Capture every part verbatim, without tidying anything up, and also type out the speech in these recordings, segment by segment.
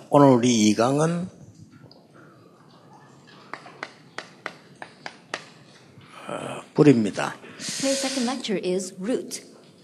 오늘 우리 이 강은 어, 뿌리입니다. Today's second lecture is root.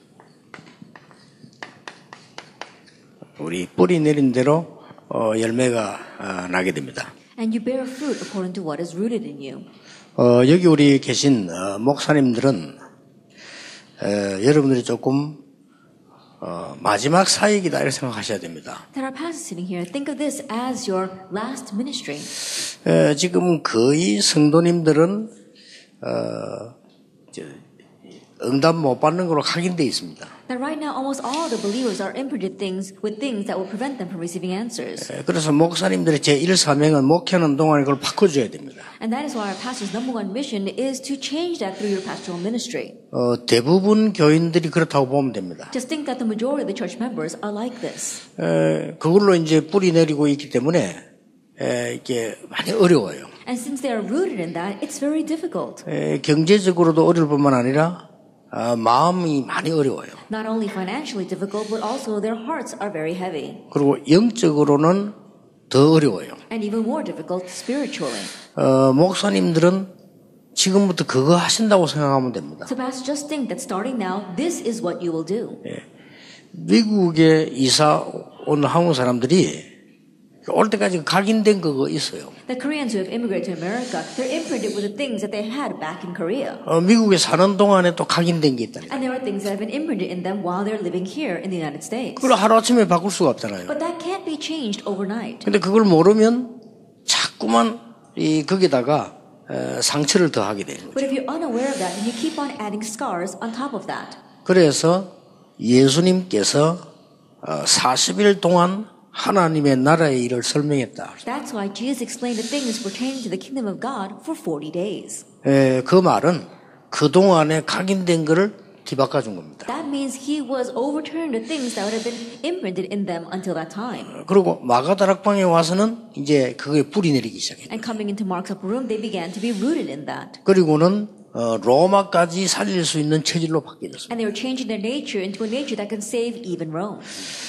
우리 뿌리 내린 대로 어, 열매가 어, 나게 됩니다. And you bear fruit according to what is rooted in you. 어, 여기 우리 계신 어, 목사님들은 어, 여러분들이 조금 어, 마지막 사역이다 이렇게 생각하셔야 됩니다. That our pastors sitting here, think of this as your last ministry. 어, 지금 거의 성도님들은 어, 이제 응답 못 받는 걸로 각인되어 있습니다. That right now almost all the believers are imprinted things with things that will prevent them from receiving answers. 에, 그래서 목사님들의 제일 사명은 목회하는 동안에 그걸 바꿔줘야 됩니다. And that is why our pastor's number one mission is to change that through your pastoral ministry. 어, 대부분 교인들이 그렇다고 보면 됩니다. Just think that the majority of the church members are like this. 에, 그걸로 이제 뿌리 내리고 있기 때문에 에, 이게 많이 어려워요. And since they are rooted in that, it's very difficult. 에, 경제적으로도 어려울 뿐만 아니라 아, 마음이 많이 어려워요. Not only financially difficult, but also their hearts are very heavy. 그리고 영적으로는 더 어려워요. And even more difficult spiritually. 어, 목사님들은 지금부터 그거 하신다고 생각하면 됩니다. So pastor, just think that starting now, this is what you will do. 예. 미국에 이사 온 한국 사람들이 올 때까지 각인된 그거 있어요. The Koreans who have immigrated to America, they're imprinted with the things that they had back in Korea. 어, 미국에 사는 동안에 또 각인된 게 있다니까. And there are things that have been imprinted in them while they're living here in the United States. 그걸 하루아침에 바꿀 수가 없잖아요. But that can't be changed overnight. 근데 그걸 모르면 자꾸만 이 거기다가 에, 상처를 더 하게 되는 But 거죠. if you're unaware of that, then you keep on adding scars on top of that. 그래서 예수님께서 어, 사십 일 동안 하나님의 나라의 일을 설명했다. That's why Jesus explained the things pertaining to the kingdom of God for forty days. 에, 그 말은 그동안에 각인된 것을 뒤바꿔 준 겁니다. That means he was overturning the things that would have been imprinted in them until that time. 그리고 마가다락방에 와서는 이제 그거에 뿌리 내리기 시작했다. And coming into Mark's upper room, they began to be rooted in that. 그리고는 어, 로마까지 살릴 수 있는 체질로 바뀌었습니다. And they were changing their nature into a nature that can save even Rome.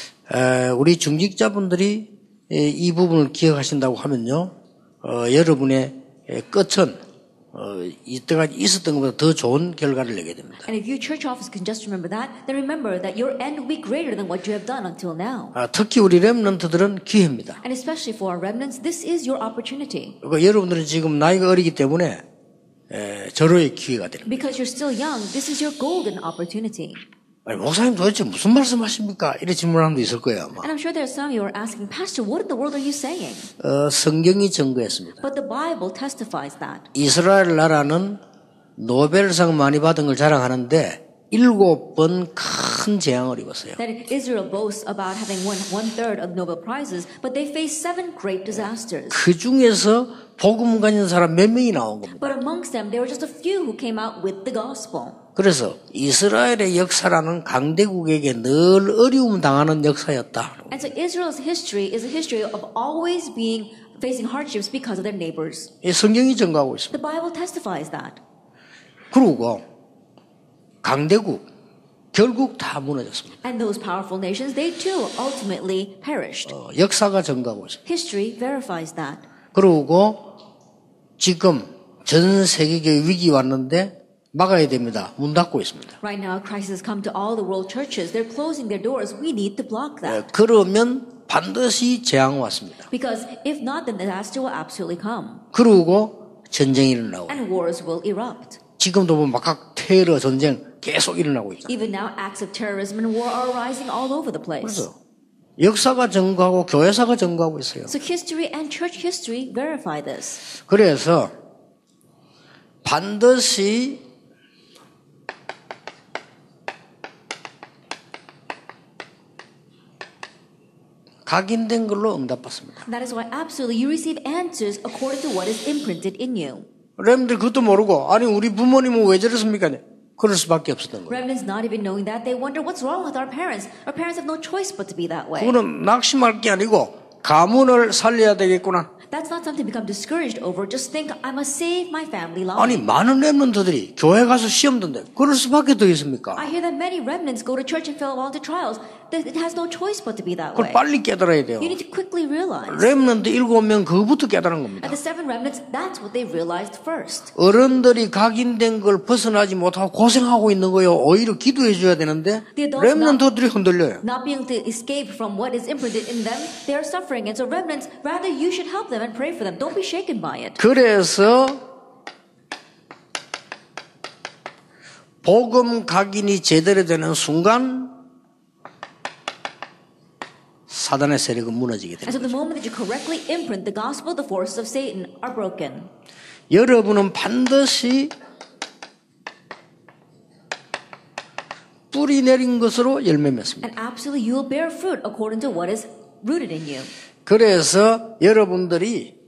에, 우리 중직자분들이 에, 이 부분을 기억하신다고 하면요, 어, 여러분의 에, 끝은 어, 이때까지 있었던 것보다 더 좋은 결과를 내게 됩니다. And if you church office can just remember that, then remember that your end will be greater than what you have done until now. 아, 특히 우리 렘넌트들은 기회입니다. And especially for our remnants, this is your opportunity. 그러니까 여러분들은 지금 나이가 어리기 때문에 에, 절호의 기회가 되는 거예요. Because you're still young, this is your golden opportunity. 아니, 목사님 도대체 무슨 말씀하십니까? 이런 질문하는 분도 있을 거예요 아마. And I'm sure there are some of you who are asking, Pastor, what in the world are you saying? 어, 성경이 증거했습니다. But the Bible testifies that. 이스라엘 나라는 노벨상 많이 받은 걸 자랑하는데 일곱 번 큰 재앙을 입었어요. That Israel boasts about having won one third of Nobel Prizes, but they faced seven great disasters. 그 중에서 복음 가진 사람 몇 명이 나온 겁니다. But amongst them, there were just a few who came out with the gospel. 그래서 이스라엘의 역사라는 강대국에게 늘 어려움 당하는 역사였다. And so Israel's history is a history of always being facing hardships because of their neighbors. 이 성경이 증거하고 있습니다. The Bible testifies that. 그리고 강대국 결국 다 무너졌습니다. And those powerful nations, they too ultimately perished. 어, 역사가 증거하고 있습니다. History verifies that. 그리고 지금 전 세계의 위기 왔는데 막아야 됩니다. 문 닫고 있습니다. Right now, a crisis has come to all the world churches. They're closing their doors. We need to block that. 에, 그러면 반드시 재앙 왔습니다. Because if not, then disaster will absolutely come. 그리고 전쟁이 일어나고 And wars will erupt. 지금도 보면 막각 테러 전쟁 계속 일어나고 있잖아요. Even now, acts of terrorism and war are arising all over the place. 그래서 역사가 증거하고 교회사가 증거하고 있어요. So history and church history verify this. 그래서 반드시 각인된 걸로 응답받습니다. That is why absolutely you receive answers according to what is imprinted in you. 렘들 그것도 모르고 아니 우리 부모님은 왜 저랬습니까? 그럴 수밖에 없었던 거예요. Remnants not even knowing that, they wonder what's wrong with our parents. Our parents have no choice but to be that way. 그거는 낙심할 게 아니고 가문을 살려야 되겠구나. That's not something to become discouraged over. Just think, I must save my family line. 아니 많은 렘넌트들이 교회 가서 시험 든대. 그럴 수밖에 더 있습니까? I hear that many remnants go to church and fail all the trials. That it has no choice but to be that 그걸 way. 빨리 깨달아야 돼요. You need to quickly realize. 렘넌트 일곱 명 그거부터 깨달은 겁니다. And the seven remnants, that's what they realized first. 어른들이 각인된 걸 벗어나지 못하고 고생하고 있는 거예요. 오히려 기도해 줘야 되는데 렘넌트들이 흔들려요. Not being able to escape from what is imprinted in them, they are suffering. And so remnants, rather you should help them and pray for them. Don't be shaken by it. 그래서 복음 각인이 제대로 되는 순간 사단의 세력은 무너지게 And so 됩니다. the moment that you correctly imprint the gospel, the forces of Satan are broken. 여러분은 반드시 뿌리 내린 것으로 열매 맺습니다. And absolutely you will bear fruit according to what is rooted in you. 그래서 여러분들이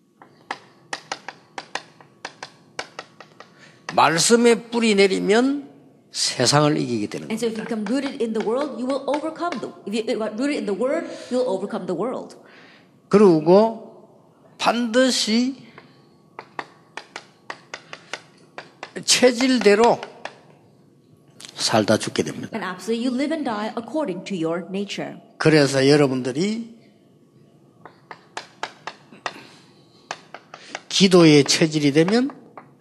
말씀에 뿌리 내리면 세상을 이기게 되는 And so if you become rooted in the world, you will overcome the. If you are rooted in the word, you will overcome the world. 그리고 반드시 체질대로 살다 죽게 됩니다. And absolutely you live and die according to your nature. 그래서 여러분들이 기도의 체질이 되면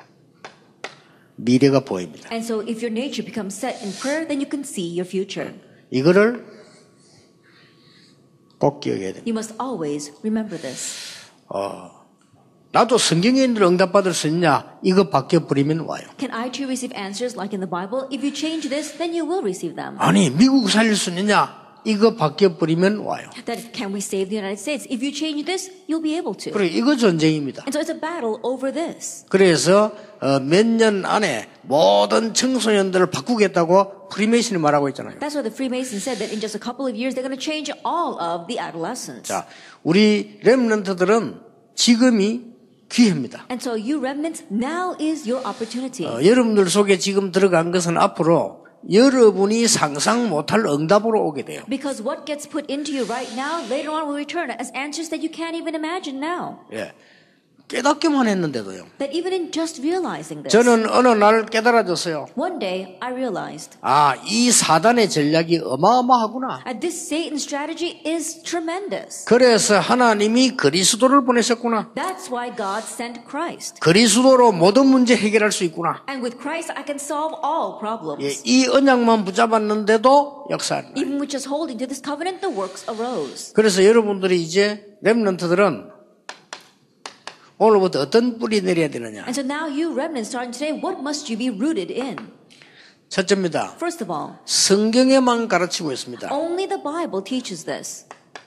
미래가 보입니다. And so if your nature becomes set in prayer, then you can see your future. 이거를 꼭 기억해야 됩니다. You must always remember this. 어, 나도 성경에 있는 응답받을 수 있냐? 이거 바뀌어버리면 와요. Can I too receive answers like in the Bible? If you change this, then you will receive them. 아니 미국 살릴 수 있느냐? 이거 바뀌어버리면 와요. That can we save the United States? If you change this, you'll be able to. 그래 이거 전쟁입니다. And so it's a battle over this. 그래서 어, 몇 년 안에 모든 청소년들을 바꾸겠다고 프리메이슨이 말하고 있잖아요. That's why the Freemasons said that in just a couple of years they're going to change all of the adolescents. 자, 우리 렘넌트들은 지금이 기회입니다. And so you remnants, now is your opportunity. 어, 여러분들 속에 지금 들어간 것은 앞으로 여러분이 상상 못할 응답으로 오게 돼요. Because what gets put into you right now, later on will return as answers that you can't even imagine now. 예, 깨닫기만 했는데도요. That even in just realizing this, 저는 어느 날 깨달아졌어요. one day I realized 아, 이 사단의 전략이 어마어마하구나. that this Satan strategy is tremendous. 그래서 하나님이 그리스도를 보내셨구나. That's why God sent Christ. 그리스도로 모든 문제 해결할 수 있구나. And with Christ I can solve all problems. 예, 이 언약만 붙잡았는데도 역사하는 거예요. Even with just holding to this covenant, the works arose. 그래서 여러분들이 이제 렘넌트들은 오늘부터 어떤 뿌리 내려야 되느냐. And so now you remnants starting today, what must you be rooted in? 첫째입니다. First of all, 성경에만 가르치고 있습니다. only the Bible teaches this.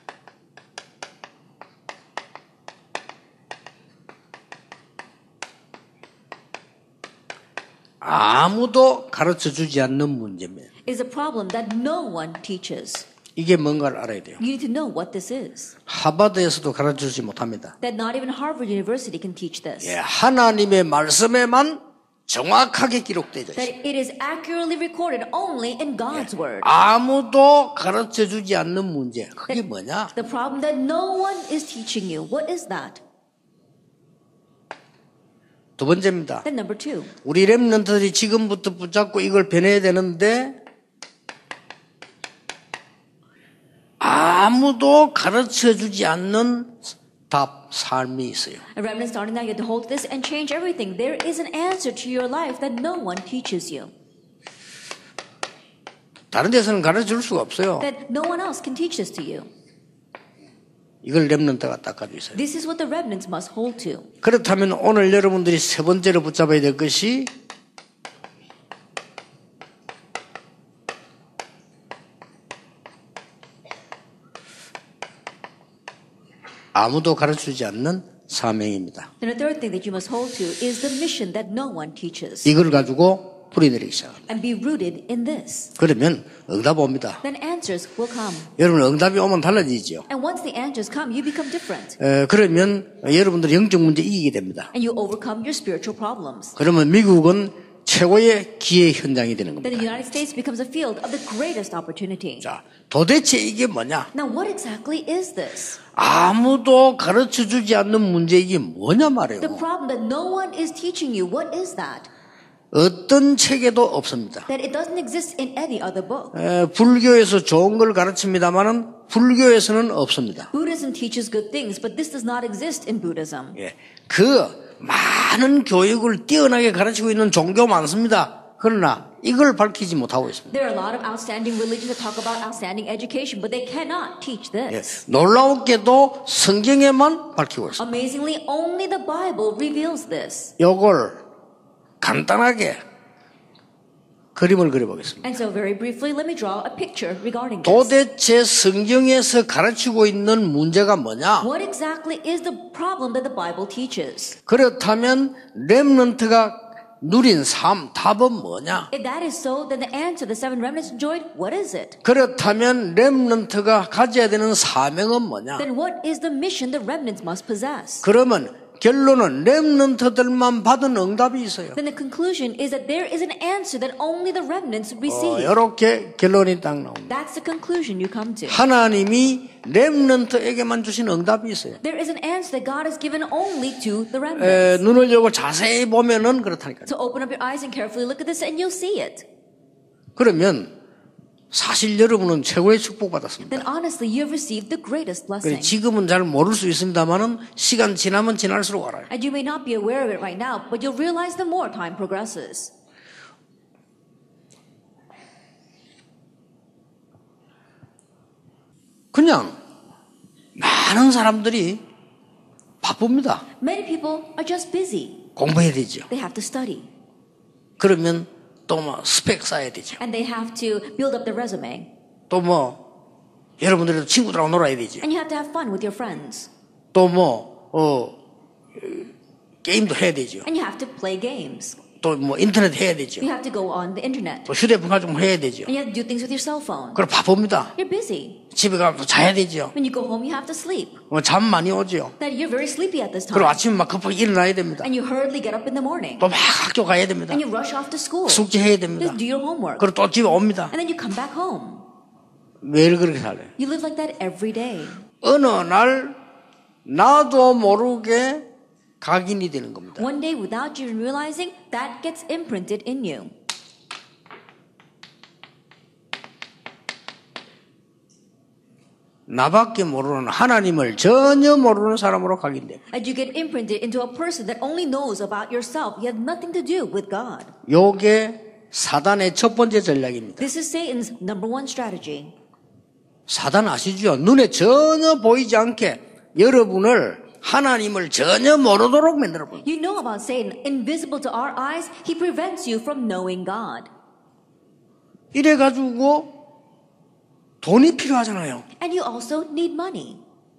아무도 가르쳐주지 않는 문제입니다. Is a problem that no one teaches. 이게 뭔가를 알아야 돼요. You need to know what this is. 하버드에서도 가르쳐주지 못합니다. That not even Harvard University can teach this. 예, 하나님의 말씀에만 정확하게 기록되어 있어요. That it is accurately recorded only in God's word. 아무도 가르쳐주지 않는 문제. 그게 뭐냐? The problem that no one is teaching you. What is that? 두 번째입니다. Then number two. 우리 렘넌트들이 지금부터 붙잡고 이걸 변해야 되는데 아무도 가르쳐주지 않는 답, 삶이 있어요. A remnant starting now, you have to hold this and change everything. There is an answer to your life that no one teaches you. 다른 데서는 가르쳐줄 수가 없어요. That no one else can teach this to you. 이걸 렘넌트가 딱 가지고 있어요. This is what the remnants must hold to. 그렇다면 오늘 여러분들이 세 번째로 붙잡아야 될 것이 아무도 가르치지 않는 사명입니다. Then a third thing that you must hold to is the mission that no one teaches. 이걸 가지고 뿌리내리기 시작합니다. And be rooted in this. 그러면 응답 옵니다. Then answers will come. 여러분 응답이 오면 달라지죠. And once the answers come, you become different. 에, 그러면 여러분들이 영적 문제 이기게 됩니다. And you overcome your spiritual problems. 그러면 미국은 최고의 기회 현장이 되는 Then the 겁니다. United States becomes a field of the greatest opportunity. 자, 도대체 이게 뭐냐? Now what exactly is this? 아무도 가르쳐주지 않는 문제 이게 뭐냐 The 말이에요. problem that no one is teaching you, what is that? 어떤 책에도 없습니다. That it doesn't exist in any other book. 에, 불교에서 좋은 걸 가르칩니다만은 불교에서는 없습니다. Buddhism teaches good things, but this does not exist in Buddhism. 예, 그 많은 교육을 뛰어나게 가르치고 있는 종교 많습니다. 그러나 이걸 밝히지 못하고 있습니다. There are a lot of outstanding religions that talk about outstanding education, but they cannot teach 예, this. 놀라웠게도 성경에만 밝히고 있습니다. Amazingly, only the Bible reveals this. 이걸 간단하게 그림을 그려보겠습니다. And so very briefly, let me draw a picture regarding this. 도대체 성경에서 가르치고 있는 문제가 뭐냐? What exactly is the problem that the Bible teaches? 그렇다면 렘넌트가 누린 삶, 답은 뭐냐? If that is so, then the answer the seven remnants enjoyed, what is it? 그렇다면 렘넌트가 가져야 되는 사명은 뭐냐? Then what is the mission the remnants must possess? 그러면 결론은 렘넌트들만 받은 응답이 있어요. Then the conclusion is that there is an answer that only the remnants 어, receive. 이렇게 결론이 딱 나옵니다. That's the conclusion you come to. 하나님이 렘넌트에게만 주신 응답이 있어요. There is an answer that God has given only to the 에, remnants. 눈을 열고 자세히 보면은 그렇다니까요. So open up your eyes and carefully look at this and you'll see it. 그러면 사실 여러분은 최고의 축복받았습니다. Then honestly, you have received the greatest 그래, blessing. 지금은 잘 모를 수 있습니다만은 시간 지나면 지날수록 알아요. And you may not be aware of it right now, but you'll realize the more time progresses. 그냥 많은 사람들이 바쁩니다. Many people are just busy. 공부해야 되죠. They have to study. 그러면 또 뭐 스펙 쌓아야 되죠. And they have to build up their resume. 또 뭐 여러분들도 친구들하고 놀아야 되죠. And you have to have fun with your friends. 또 뭐 어, 게임도 해야 되죠. And you have to play games. 또 뭐 인터넷 해야 되죠. You have to go on the internet. 또 휴대폰 가지고 해야 되죠. And you have to do things with your cell phone. 그럼 바쁩니다. You're busy. 집에 가서 자야 되죠. When you go home, you have to sleep. 뭐 잠 많이 오죠. That you're very sleepy at this 그리고 time. 아침에 막 급하게 일어나야 됩니다. And you hurriedly get up in the morning. 또 막 학교 가야 됩니다. And you rush off to school. 숙제해야 됩니다. Just do your homework. 그리고 또 집에 옵니다. And then you come back home. 매일 그렇게 살아요. You live like that every day. 어느 날 나도 모르게 각인이 되는 겁니다. One day, without you realizing, that gets imprinted in you. 나밖에 모르는 하나님을 전혀 모르는 사람으로 각인돼요. And you get imprinted into a person that only knows about yourself. You have nothing to do with God. 요게 사단의 첫 번째 전략입니다. This is Satan's number one strategy. 사단 아시죠? 눈에 전혀 보이지 않게 여러분을 하나님을 전혀 모르도록 만들어버려요. You know about Satan. Invisible to our eyes, he prevents you from knowing God. 이래가지고 돈이 필요하잖아요. And you also need money.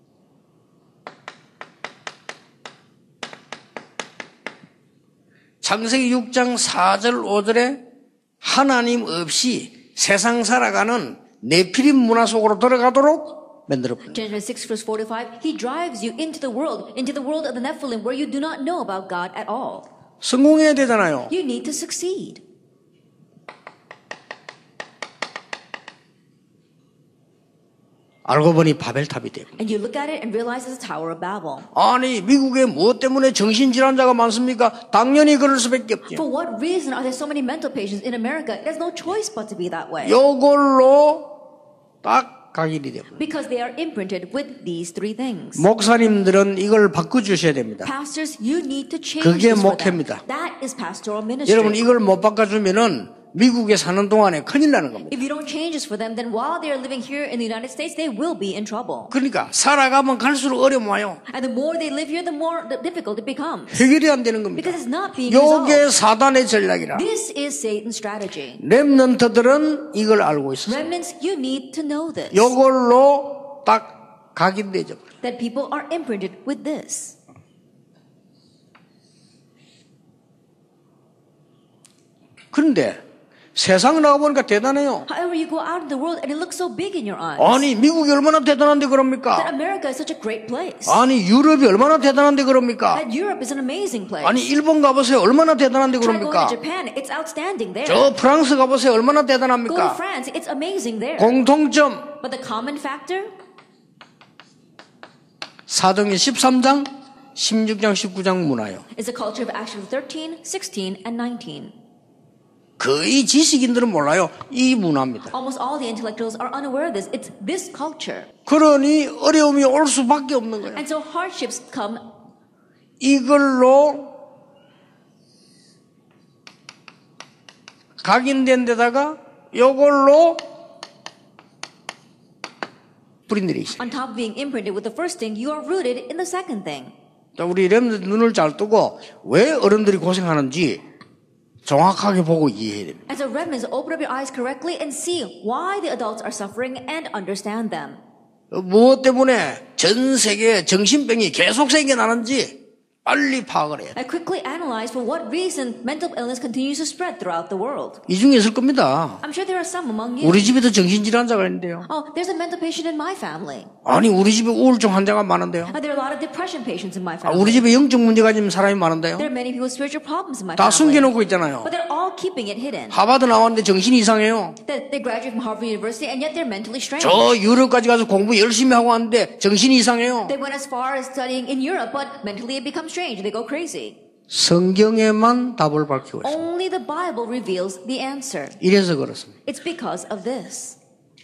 창세기 육 장 사 절 오 절에 하나님 없이 세상 살아가는 네피림 문화 속으로 들어가도록 만들어버려요. Genesis six verse forty-five, he drives you into the world, into the world of the Nephilim where you do not know about God at all. 성공해야 되잖아요. You need to succeed. 알고 보니 바벨탑이 되고. And you look at it and realize it's a Tower of Babel. 아니 미국에 무엇 때문에 정신질환자가 많습니까? 당연히 그럴 수밖에 없죠. For what reason are there so many mental patients in America? There's no choice but to be that way. 요걸로 딱 각인이 되고. Because they are imprinted with these three things. 목사님들은 이걸 바꿔주셔야 됩니다. Pastors, you need to change 그게 this for them. 목회입니다. That is pastoral ministry. 여러분 이걸 못 바꿔주면은 미국에 사는 동안에 큰일 나는 겁니다. If you don't change this for them, then while they are living here in the United States, they will be in trouble. 그러니까 살아가면 갈수록 어려움 와요. And the more they live here, the more difficult it becomes. 해결이 안 되는 겁니다. Because it's not being resolved. 요게 사단의 전략이라. This is Satan's strategy. 렘넌트들은 이걸 알고 있어요. Remnants, you need to know this. 요걸로 딱 각인되죠. That people are imprinted with this. 그런데 세상을 나가보니까 대단해요. However, you go out in the world and it looks so big in your eyes. 아니 미국이 얼마나 대단한데 That 그럽니까? America is such a great place. 아니 유럽이 얼마나 대단한데 그럽니까? That Europe is an amazing place. 아니 일본 가보세요 얼마나 대단한데 Try going 그럽니까? to Japan, it's outstanding there. 저 프랑스 가보세요 얼마나 Go to 대단합니까? France, it's amazing there. 공통점 But the common factor? 사도행전 십삼 장 십육 장 십구 장 문화요. Is the culture of Acts thirteen, sixteen, and nineteen. 거의 지식인들은 몰라요. 이 문화입니다. Almost all the intellectuals are unaware of this. It's this culture. 그러니 어려움이 올 수밖에 없는 거예요. And so hardships come. 이걸로 각인된 데다가 이걸로 뿌린들이 있어요. On top of being imprinted with the first thing, you are rooted in the second thing. 우리 렘들 눈을 잘 뜨고 왜 어른들이 고생하는지 정확하게 보고 이해해야 됩니다. And so remnants, open up your eyes correctly and see why the adults are suffering and understand them. 무엇 때문에 전 세계에 정신병이 계속 생겨나는지 빨리 파악을 해야 돼요. And quickly analyze for what reason mental illness continues to spread throughout the world. 이 중에 있을 겁니다. I'm sure there are some among you. 우리 집에도 정신질환자가 있는데요. Oh, there's a mental patient in my family. 아니 우리 집에 우울증 환자가 많은데요. Uh, there are a lot of depression patients in my 아, family. 우리 집에 영적 문제가 있는 사람이 많은데요. There are many people with spiritual problems in my 다 family. 숨겨놓고 있잖아요. But they're all keeping it hidden. 하버드 나왔는데 정신이 이상해요. They, they graduate from Harvard University and yet they're mentally strange. 저 유럽까지 가서 공부 열심히 하고 왔는데 정신이 이상해요. They went as far as studying in Europe, but mentally it becomes strange. They go crazy. 성경에만 답을 밝히고 있어요. Only the Bible reveals the answer. 이래서 그렇습니다. It's because of this.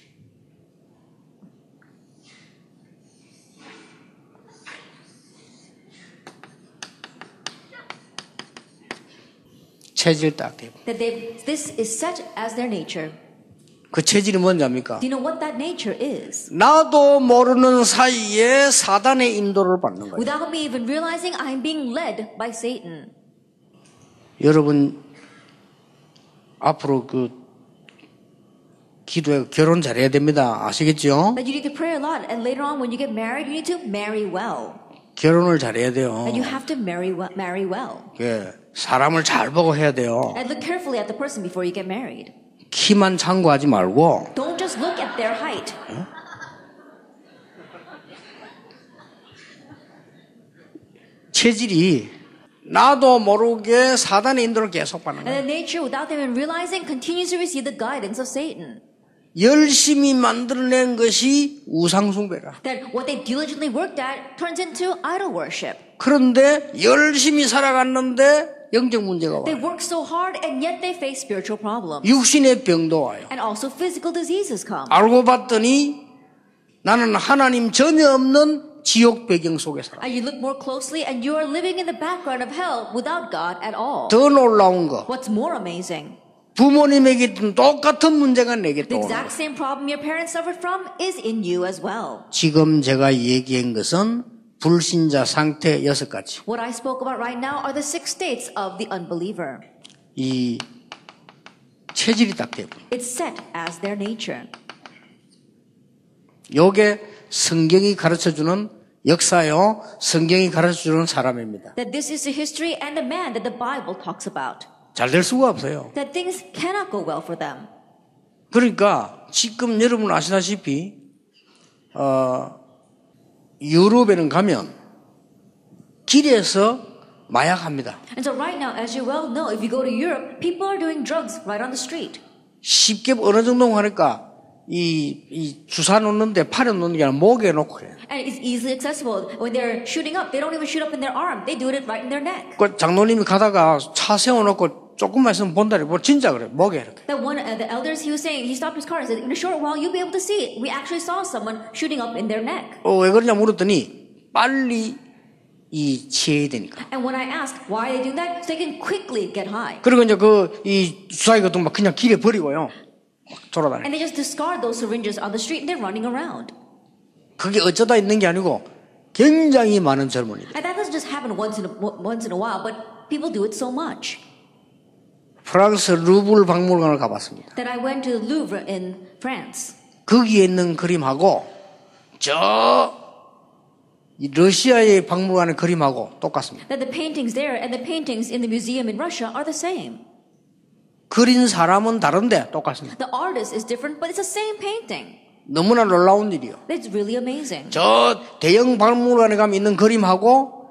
체질 딱 돼요. That they, this is such as their nature. 그 체질이 뭔지 압니까? Do you know what that nature is? 나도 모르는 사이에 사단의 인도를 받는 거예요. Without me even realizing, I'm being led by Satan. 여러분 앞으로 그 기도해 결혼 잘해야 됩니다. 아시겠죠? That you need to pray a lot, and later on, when you get married, you need to marry well. 결혼을 잘해야 돼요. And you have to marry well. Marry well. 예, 사람을 잘 보고 해야 돼요. And look carefully at the person before you get married. 키만 참고하지 말고 Don't just look at their height. 체질이 나도 모르게 사단의 인도를 계속 받는 And 거예요. the nature, without them even realizing, continues to receive the guidance of Satan. 열심히 만들어낸 것이 우상숭배라. That what they diligently worked at turns into idol worship. 그런데 열심히 살아갔는데 영적 문제가 They 와요. work so hard and yet they face spiritual problems. 육신의 병도 와요. And also physical diseases come. 알고 봤더니 나는 하나님 전혀 없는 지옥 배경 속에 살아. And you look more closely and you are living in the background of hell without God at all. 더 놀라운 거, What's more amazing? 부모님에게 있던 똑같은 문제가 내게 The 또 오는 exact same problem your parents suffered from is in you as well. 지금 제가 얘기한 것은 불신자 상태 여섯 가지. What I spoke about right now are the six states of the unbeliever. 이 체질이 딱 돼요. It's set as their nature. 요게 성경이 가르쳐주는 역사요, 성경이 가르쳐주는 사람입니다. That this is the history and the man that the Bible talks about. 잘 될 수가 없어요. That things cannot go well for them. 그러니까 지금 여러분 아시다시피 어, 유럽에는 가면 길에서 마약합니다. And so right now, as you well know, if you go to Europe, people are doing drugs right on the street. 쉽게 어느 정도 하니까 이, 이 주사 놓는데 팔에 놓는 게 아니라 목에 놓고 해요. And it's easily accessible. When they're shooting up, they don't even shoot up in their arm. They do it right in their neck. 그 장로님이 가다가 차 세워놓고 조금만 있으면 본다래. 뭐 진짜 그래. 목에 이렇게. That one, uh, the elders, he was saying, he stopped his car and said, in a short while, you'll be able to see it. We actually saw someone shooting up in their neck. 어, 왜 그러냐 물었더니 빨리 이 취해야 되니까. And when I asked why they do that, so they can quickly get high. 그리고 이제 그 이 주사기 같은 거 막 그냥 길에 버리고요. 막 돌아다니. And they just discard those syringes on the street and they're running around. 그게 어쩌다 있는 게 아니고 굉장히 많은 젊은이들. And that doesn't just happen once in a, once in a while, but people do it so much. 프랑스 루브르 박물관을 가봤습니다. That I went to the Louvre in France. 거기에 있는 그림하고 저 이 러시아의 박물관의 그림하고 똑같습니다. That the paintings there and the paintings in the museum in Russia are the same. 그린 사람은 다른데 똑같습니다. The artist is different, but it's the same painting. 너무나 놀라운 일이요. It's really amazing. 저 대형 박물관에 가면 있는 그림하고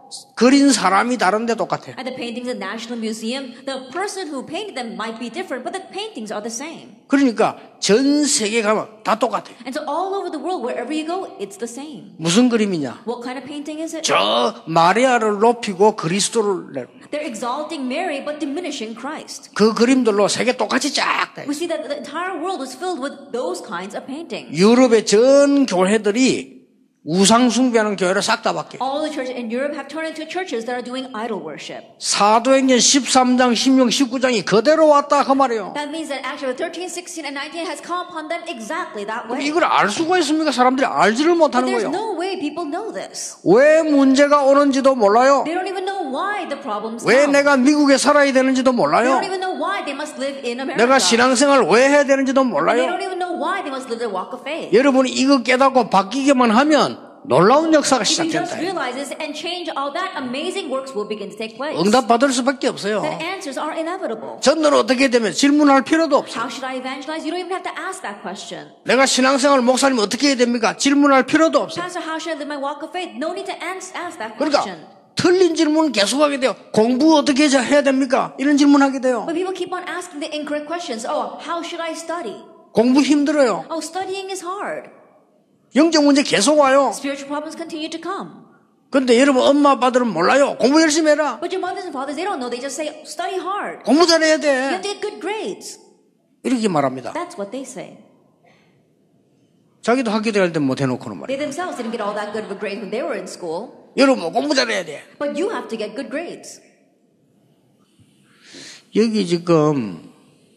그린 사람이 다른데 똑같아. And the paintings in the National Museum, the person who painted them might be different, but the paintings are the same. 그러니까 전 세계 가면 다 똑같아. And so all over the world, wherever you go, it's the same. 무슨 그림이냐? What kind of painting is it? 저 마리아를 높이고 그리스도를 내. They're exalting Mary, but diminishing Christ. 그 그림들로 세계 똑같이 쫙 돼. We see that the entire world is filled with those kinds of paintings. 유럽의 전 교회들이 우상 숭배하는 교회를 싹 다 바뀌어. All the churches in Europe have turned into churches that are doing idol worship. 사도행전 십삼 장, 십육, 십구 장이 그대로 왔다 그 말이에요. That means that actually thirteen, sixteen, and nineteen has come upon them exactly that way. 이걸 알 수가 있습니까? 사람들이 알지를 But 못하는 there's 거예요. no way people know this. 왜 문제가 오는지도 몰라요. They don't even know why the problems 왜 come. 내가 미국에 살아야 되는지도 They 몰라요. don't even know why they must live in America. 내가 신앙생활 왜 해야 되는지도 They 몰라요. don't even know why they must live their walk of faith. 여러분이 이거 깨닫고 바뀌기만 하면 놀라운 역사가 If you just 시작된다. realize this and change all that, amazing works will begin to take place. 응답 받을 수밖에 없어요. That answers are inevitable. 전도를 어떻게 되면 질문할 필요도 없어요. How should I evangelize? You don't even have to ask that question. 내가 신앙생활 목사님 어떻게 해야 됩니까? 질문할 필요도 없어요. Pastor, how should I live my walk of faith? No need to ask, ask that 그러니까 question. 틀린 질문 계속하게 돼요. 공부 어떻게 해야 됩니까? 이런 질문하게 돼요. But people keep on asking the incorrect questions. Oh, how should I study? 공부 힘들어요. Oh, studying is hard. 영적 문제 계속 와요. Spiritual problems continue to come. 그런데 여러분 엄마 아빠들은 몰라요. 공부 열심히 해라. But your mothers and fathers, they don't know. They just say, study hard. 공부 잘해야 You 돼. have to get good grades. 이렇게 말합니다. That's what they say. 자기도 학교 다닐 때 못 해놓고는 They 말이에요. themselves didn't get all that good of a grade when they were in school. 여러분 공부 잘해야 돼. But you have to get good grades. 여기 지금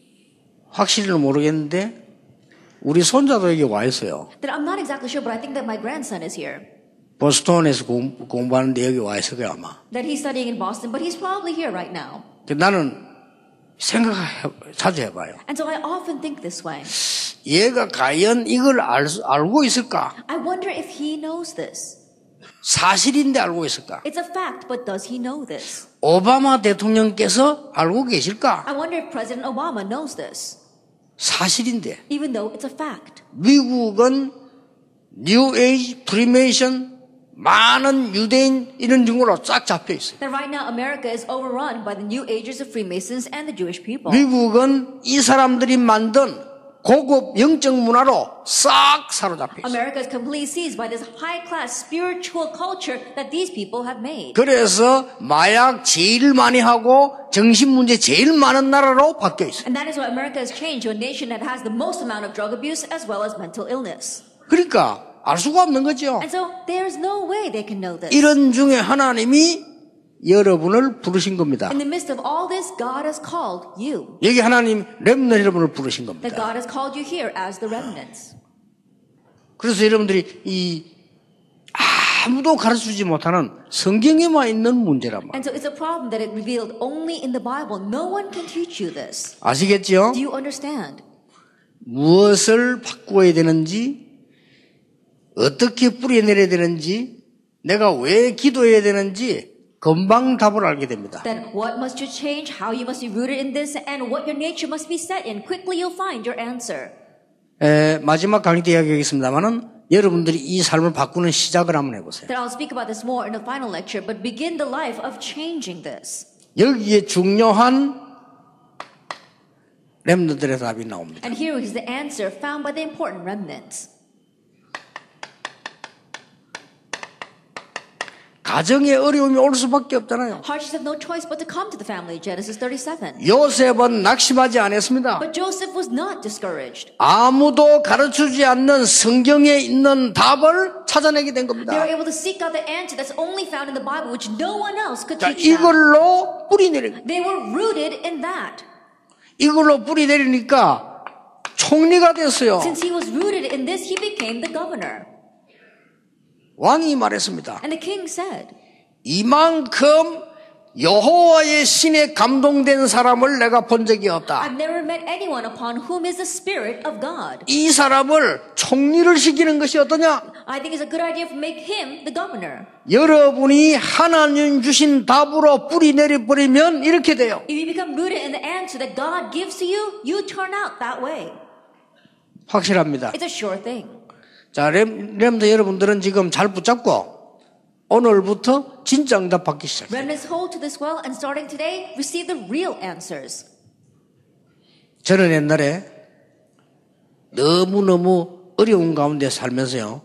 확실히는 모르겠는데 우리 손자도 여기 와 있어요. That I'm not exactly sure, but I think that my grandson is here. 보스턴에서 공, 공부하는데 여기 와 있을 거야 아마. That he's studying in Boston, but he's probably here right now. 나는 생각 자주 해봐요. And so I often think this way. 얘가 과연 이걸 알, 알고 있을까? I wonder if he knows this. 사실인데 알고 있을까? It's a fact, but does he know this? 오바마 대통령께서 알고 계실까? I wonder if President Obama knows this, 사실인데. even though it's a fact. 미국은 뉴 에이지, 프리메이션, 많은 유대인 이런 중으로 쫙 잡혀 있어요. That right now America is overrun by the New Agers of Freemasons and the Jewish people. 미국은 이 사람들이 만든 고급 영적 문화로 싹 사로잡혀 있어요. America is completely seized by this high-class spiritual culture that these people have made. 그래서 마약 제일 많이 하고 정신 문제 제일 많은 나라로 바뀌어 있어요. And that is why America has changed to a nation that has the most amount of drug abuse as well as mental illness. 그러니까 알 수가 없는 거죠. And so there's no way they can know this. 이런 중에 하나님이 여러분을 부르신 겁니다. In the midst of all this, God has called you. 여기 하나님 렘넌트 여러분을 부르신 That 겁니다. God has called you here as the remnants. 그래서 여러분들이 이 아무도 가르쳐주지 못하는 성경에만 있는 문제란 말이에요. And so it's a problem that it revealed only in the Bible. No one can teach you this. 아시겠죠? Do you understand? 무엇을 바꾸어야 되는지, 어떻게 뿌려내려야 되는지, 내가 왜 기도해야 되는지 금방 답을 알게 됩니다. That what must you change, how you must be rooted in this, and what your nature must be set in. Quickly you'll find your answer. 에, 마지막 강의 때 이야기하겠습니다만은 여러분들이 이 삶을 바꾸는 시작을 한번 해보세요. That I'll speak about this more in the final lecture, but begin the life of changing this. 여기에 중요한 렘너들의 답이 나옵니다. And here is the answer found by the important remnants. 가정에 어려움이 올 수밖에 없잖아요. Hardships have no choice but to come to the family, Genesis thirty-seven. 요셉은 낙심하지 않았습니다. But Joseph was not discouraged. 아무도 가르쳐주지 않는 성경에 있는 답을 찾아내게 된 They 겁니다. were able to seek out the answer that's only found in the Bible, which no one else could 자, teach them. 이걸로 뿌리내리, They were rooted in that. 이걸로 뿌리내리니까 총리가 됐어요. Since he was rooted in this, he became the governor. 왕이 말했습니다. And the king said, 이만큼 여호와의 신에 감동된 사람을 내가 본 적이 없다. I've never met anyone upon whom is the Spirit of God. 이 사람을 총리를 시키는 것이 어떠냐? I think it's a good idea to make him the governor. 여러분이 하나님 주신 답으로 뿌리내려 버리면 이렇게 돼요. If you become rooted in the answer that God gives to you, you turn out that way. 확실합니다. It's a sure thing. 자, 렘, 렘더 여러분들은 지금 잘 붙잡고 오늘부터 진짜 응답 받기 시작해요. Remnants hold to this well and starting today, receive the real answers. 저는 옛날에 너무너무 어려운 가운데 살면서요,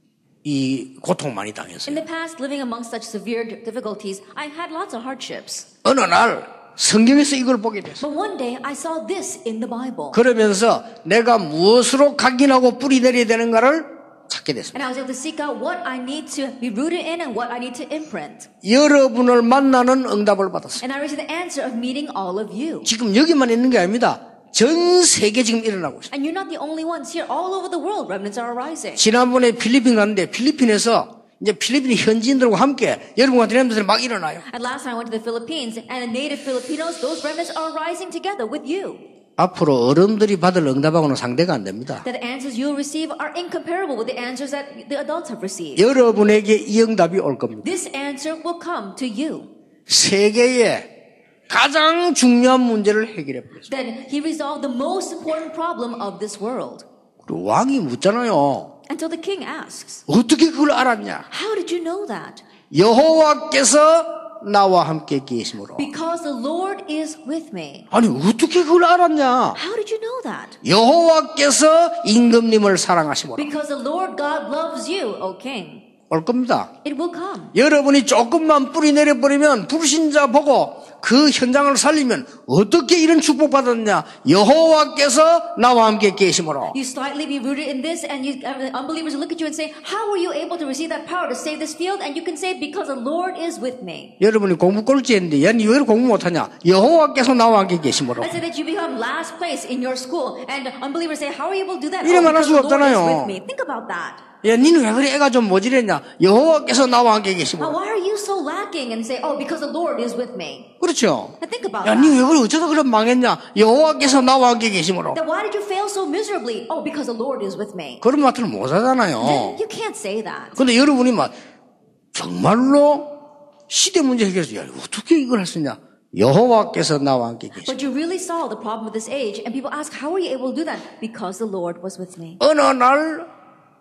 이 고통 많이 In 당했어요. the past, living among such severe difficulties, I had lots of hardships. 어느 날 성경에서 이걸 보게 됐어요. But one day, I saw this in the Bible. 그러면서 내가 무엇으로 각인하고 뿌리 내려야 되는가를 찾게 됐습니다. And I was able to seek out what I need to be rooted in and what I need to imprint. 여러분을 만나는 응답을 받았어요. And I received the answer of meeting all of you. 지금 여기만 있는 게 아닙니다. 전 세계 지금 일어나고 있어요. And you're not the only ones here. All over the world, remnants are arising. 지난번에 필리핀 갔는데 필리핀에서 이제 필리핀 현지인들과 함께 여러분 같은 사람들이 막 일어나요. And last time I went to the Philippines, and the native Filipinos, those remnants are rising together with you. 앞으로 어른들이 받을 응답하고는 상대가 안 됩니다. That the answers you'll receive are incomparable with the answers that the adults have received. 여러분에게 이 응답이 올 겁니다. This answer will come to you. 세계의 가장 중요한 문제를 해결해 버렸어요. Then he resolved the most important problem of this world. 그리고 왕이 묻잖아요. Until the king asks, 어떻게 그걸 알았냐? how did you know that? 여호와께서 나와 함께 계심으로. Because the Lord is with me. 아니 어떻게 그걸 알았냐? How did you know that? 여호와께서 임금님을 사랑하심으로. Because the Lord God loves you, O king. 올 겁니다. It will come. 여러분이 조금만 뿌리 내려버리면 불신자 보고 그 현장을 살리면 어떻게 이런 축복받았냐? 여호와께서 나와 함께 계심으로. You slightly be rooted in this, and you, uh, unbelievers look at you and say, how were you able to receive that power to save this field? And you can say, because the Lord is with me. 여러분이 공부 꼴찌했는데 얘는 왜 공부 못하냐? 여호와께서 나와 함께 계심으로. Let's say that you become last place in your school, and unbelievers say, how are you able to do that? 이래 말할 because 수가 the Lord is 없잖아요. with me. Think about that. 야, 니는 왜 그래 애가 좀 모질했냐? 여호와께서 나와 함께 Now, 계심으로. why are you so lacking? And say, oh, because the Lord is with me. 그렇죠. Now, think about 야, that. 니 왜 그래 어쩌다 그래 망했냐? 여호와께서 나와 함께 계심으로. Then why did you fail so miserably? Oh, because the Lord is with me. 그런 말을 못 하잖아요. Then you can't say that. 근데 여러분이 막 정말로 시대 문제 해결해서 야, 어떻게 이걸 할 수 있냐? 여호와께서 나와 함께 계십니다. But you really solved the problem of this age, and people ask, how were you able to do that? Because the Lord was with me. 어느 날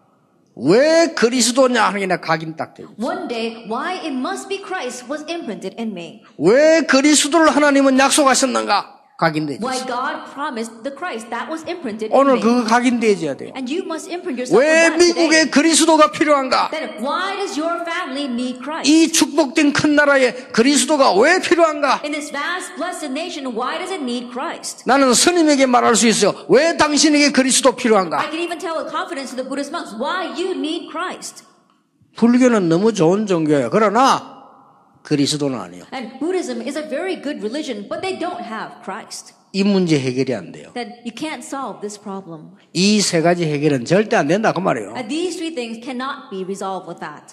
왜 그리스도냐 하는 게 나 각인 딱 돼요. One day, why it must be Christ was imprinted in me. 왜 그리스도를 하나님은 약속하셨는가? 각인되죠. Why God promised the Christ, that was imprinted in 오늘 me. 그거 각인되어야 돼요. And you must imprint yourself 왜 with that today. 미국에 그리스도가 필요한가? Then why does your family need Christ? 이 축복된 큰 나라에 그리스도가 왜 필요한가? In this vast, blessed nation, why does it need Christ? 나는 스님에게 말할 수 있어요. 왜 당신에게 그리스도 I 필요한가? can even tell with confidence to the Buddhist monks why you need Christ. 불교는 너무 좋은 종교예요. 그러나 그리스도는 아니에요. And Buddhism is a very good religion, but they don't have Christ. 이 문제 해결이 안 돼요. Then you can't solve this problem. 이 세 가지 해결은 절대 안 된다 그 말이에요. And these three things cannot be resolved with that.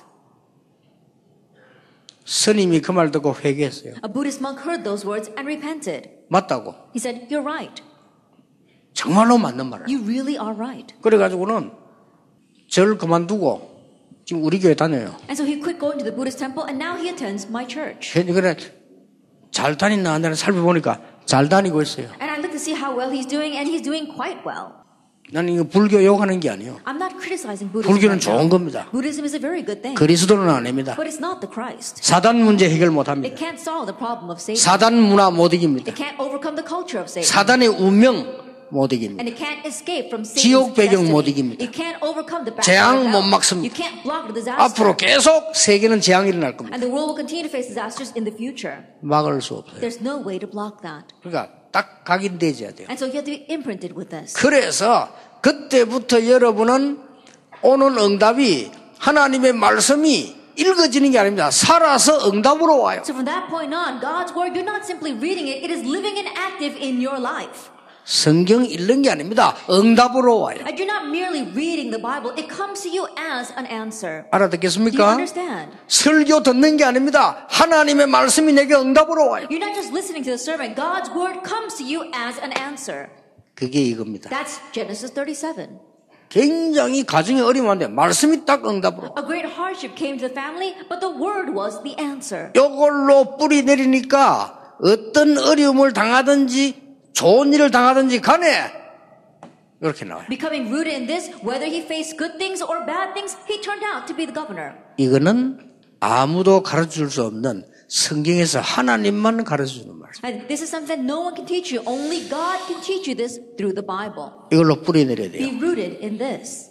스님이 그 말 듣고 회개했어요. A Buddhist monk heard those words and repented. 맞다고. He said, you're right. 정말로 맞는 말을. You really are right. 그래가지고는 절 그만두고 지금 우리 교회 다녀요. And so he quit going to the Buddhist temple, and now he attends my church. 그래 잘 다니나 안 다니나 살펴보니까 잘 다니고 있어요. And I look to see how well he's doing, and he's doing quite well. 나는 이거 불교 욕하는 게 아니에요. I'm not criticizing Buddhism. 불교는 Right now. 좋은 겁니다. Buddhism is a very good thing. 그리스도는 아닙니다. But it's not the Christ. 사단 문제 해결 못 It 합니다. can't solve the problem of Satan. 사단 문화 못 이깁니다. It can't overcome the culture of Satan. 사단의 운명 못 이깁니다. And it can't escape from 지옥 Satan's 배경 못 destiny. 이깁니다. It can't overcome the 재앙 backside 못 of hell. 막습니다. You can't block the disaster. 앞으로 계속 세계는 재앙이 일어날 겁니다. And the world will continue to face disasters in the future. 막을 수 없어요. There's no way to block that. 그러니까 딱 각인되어야 돼요. And so you have to be imprinted with this. 그래서 그때부터 여러분은 오는 응답이 하나님의 말씀이 읽어지는 게 아닙니다. 살아서 응답으로 와요. So from that point on, God's word, you're not simply reading it, it is living and active in your life. 성경 읽는 게 아닙니다. 응답으로 와요. And you're not merely reading the Bible, it comes to you as an answer. Do you 알아듣겠습니까? understand? 설교 듣는 게 아닙니다. 하나님의 말씀이 내게 응답으로 와요. You're not just listening to the sermon, God's word comes to you as an answer. 그게 이겁니다. That's Genesis thirty-seven. 굉장히 가정이 어려운데 말씀이 딱 응답으로. A great hardship came to the family, but the word was the answer. 이걸로 뿌리 내리니까 어떤 어려움을 당하든지 좋은 일을 당하든지 간에 이렇게 나와요. Becoming rooted in this, whether he faced good things or bad things, he turned out to be the governor. 이거는 아무도 가르쳐줄 수 없는 성경에서 하나님만 가르쳐주는 말씀. And this is something that no one can teach you. Only God can teach you this through the Bible. 이걸로 뿌리내려야 돼요. Be rooted in this.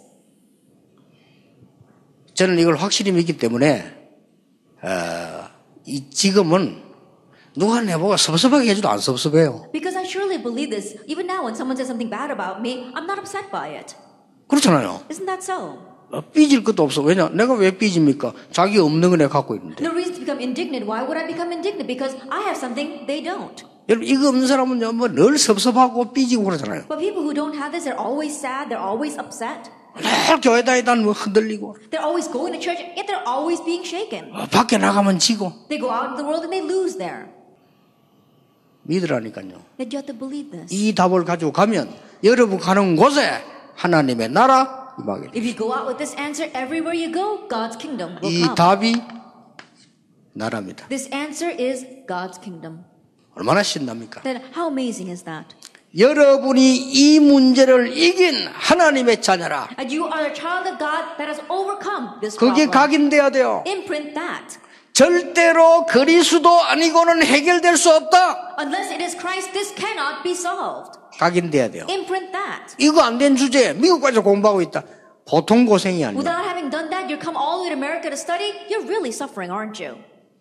저는 이걸 확실히 믿기 때문에 어, 이 지금은 누가 내보고 섭섭하게 해줘도 안 섭섭해요. Because I surely believe this. Even now when someone says something bad about me, I'm not upset by it. 그렇잖아요. Isn't that so? 어, 삐질 것도 없어. 왜냐? 내가 왜 삐집니까? 자기 없는 거 내가 갖고 있는데. No reason to become indignant. Why would I become indignant? Because I have something they don't. 여러분 이거 없는 사람은요, 뭐 늘 섭섭하고 삐지고 그러잖아요. But people who don't have this, they're always sad. They're always upset. 늘 교회 다니다 뭐 흔들리고 They're always going to church, yet they're always being shaken. 어, 밖에 나가면 지고 They go out in the world and they lose there. 믿으라니까요. Yet you have to believe this. 이 답을 가지고 가면 여러분 가는 곳에 하나님의 나라 임하게 If you go out with this answer, everywhere you go, God's kingdom will 이 come. 답이 나라입니다. This answer is God's kingdom. 얼마나 신납니까? Then how amazing is that? 여러분이 이 문제를 이긴 하나님의 자녀라. And you are a child of God that has overcome this 그게 problem. 각인돼야 돼요. Imprint that. 절대로 그리스도 아니고는 해결될 수 없다. Unless it is Christ, this cannot be solved. 각인돼야 돼요. Imprint that. 이거 안 된 주제에 미국까지 공부하고 있다. 보통 고생이 아니야. Without having done that, you come all the way to America to study, you're really suffering, aren't you?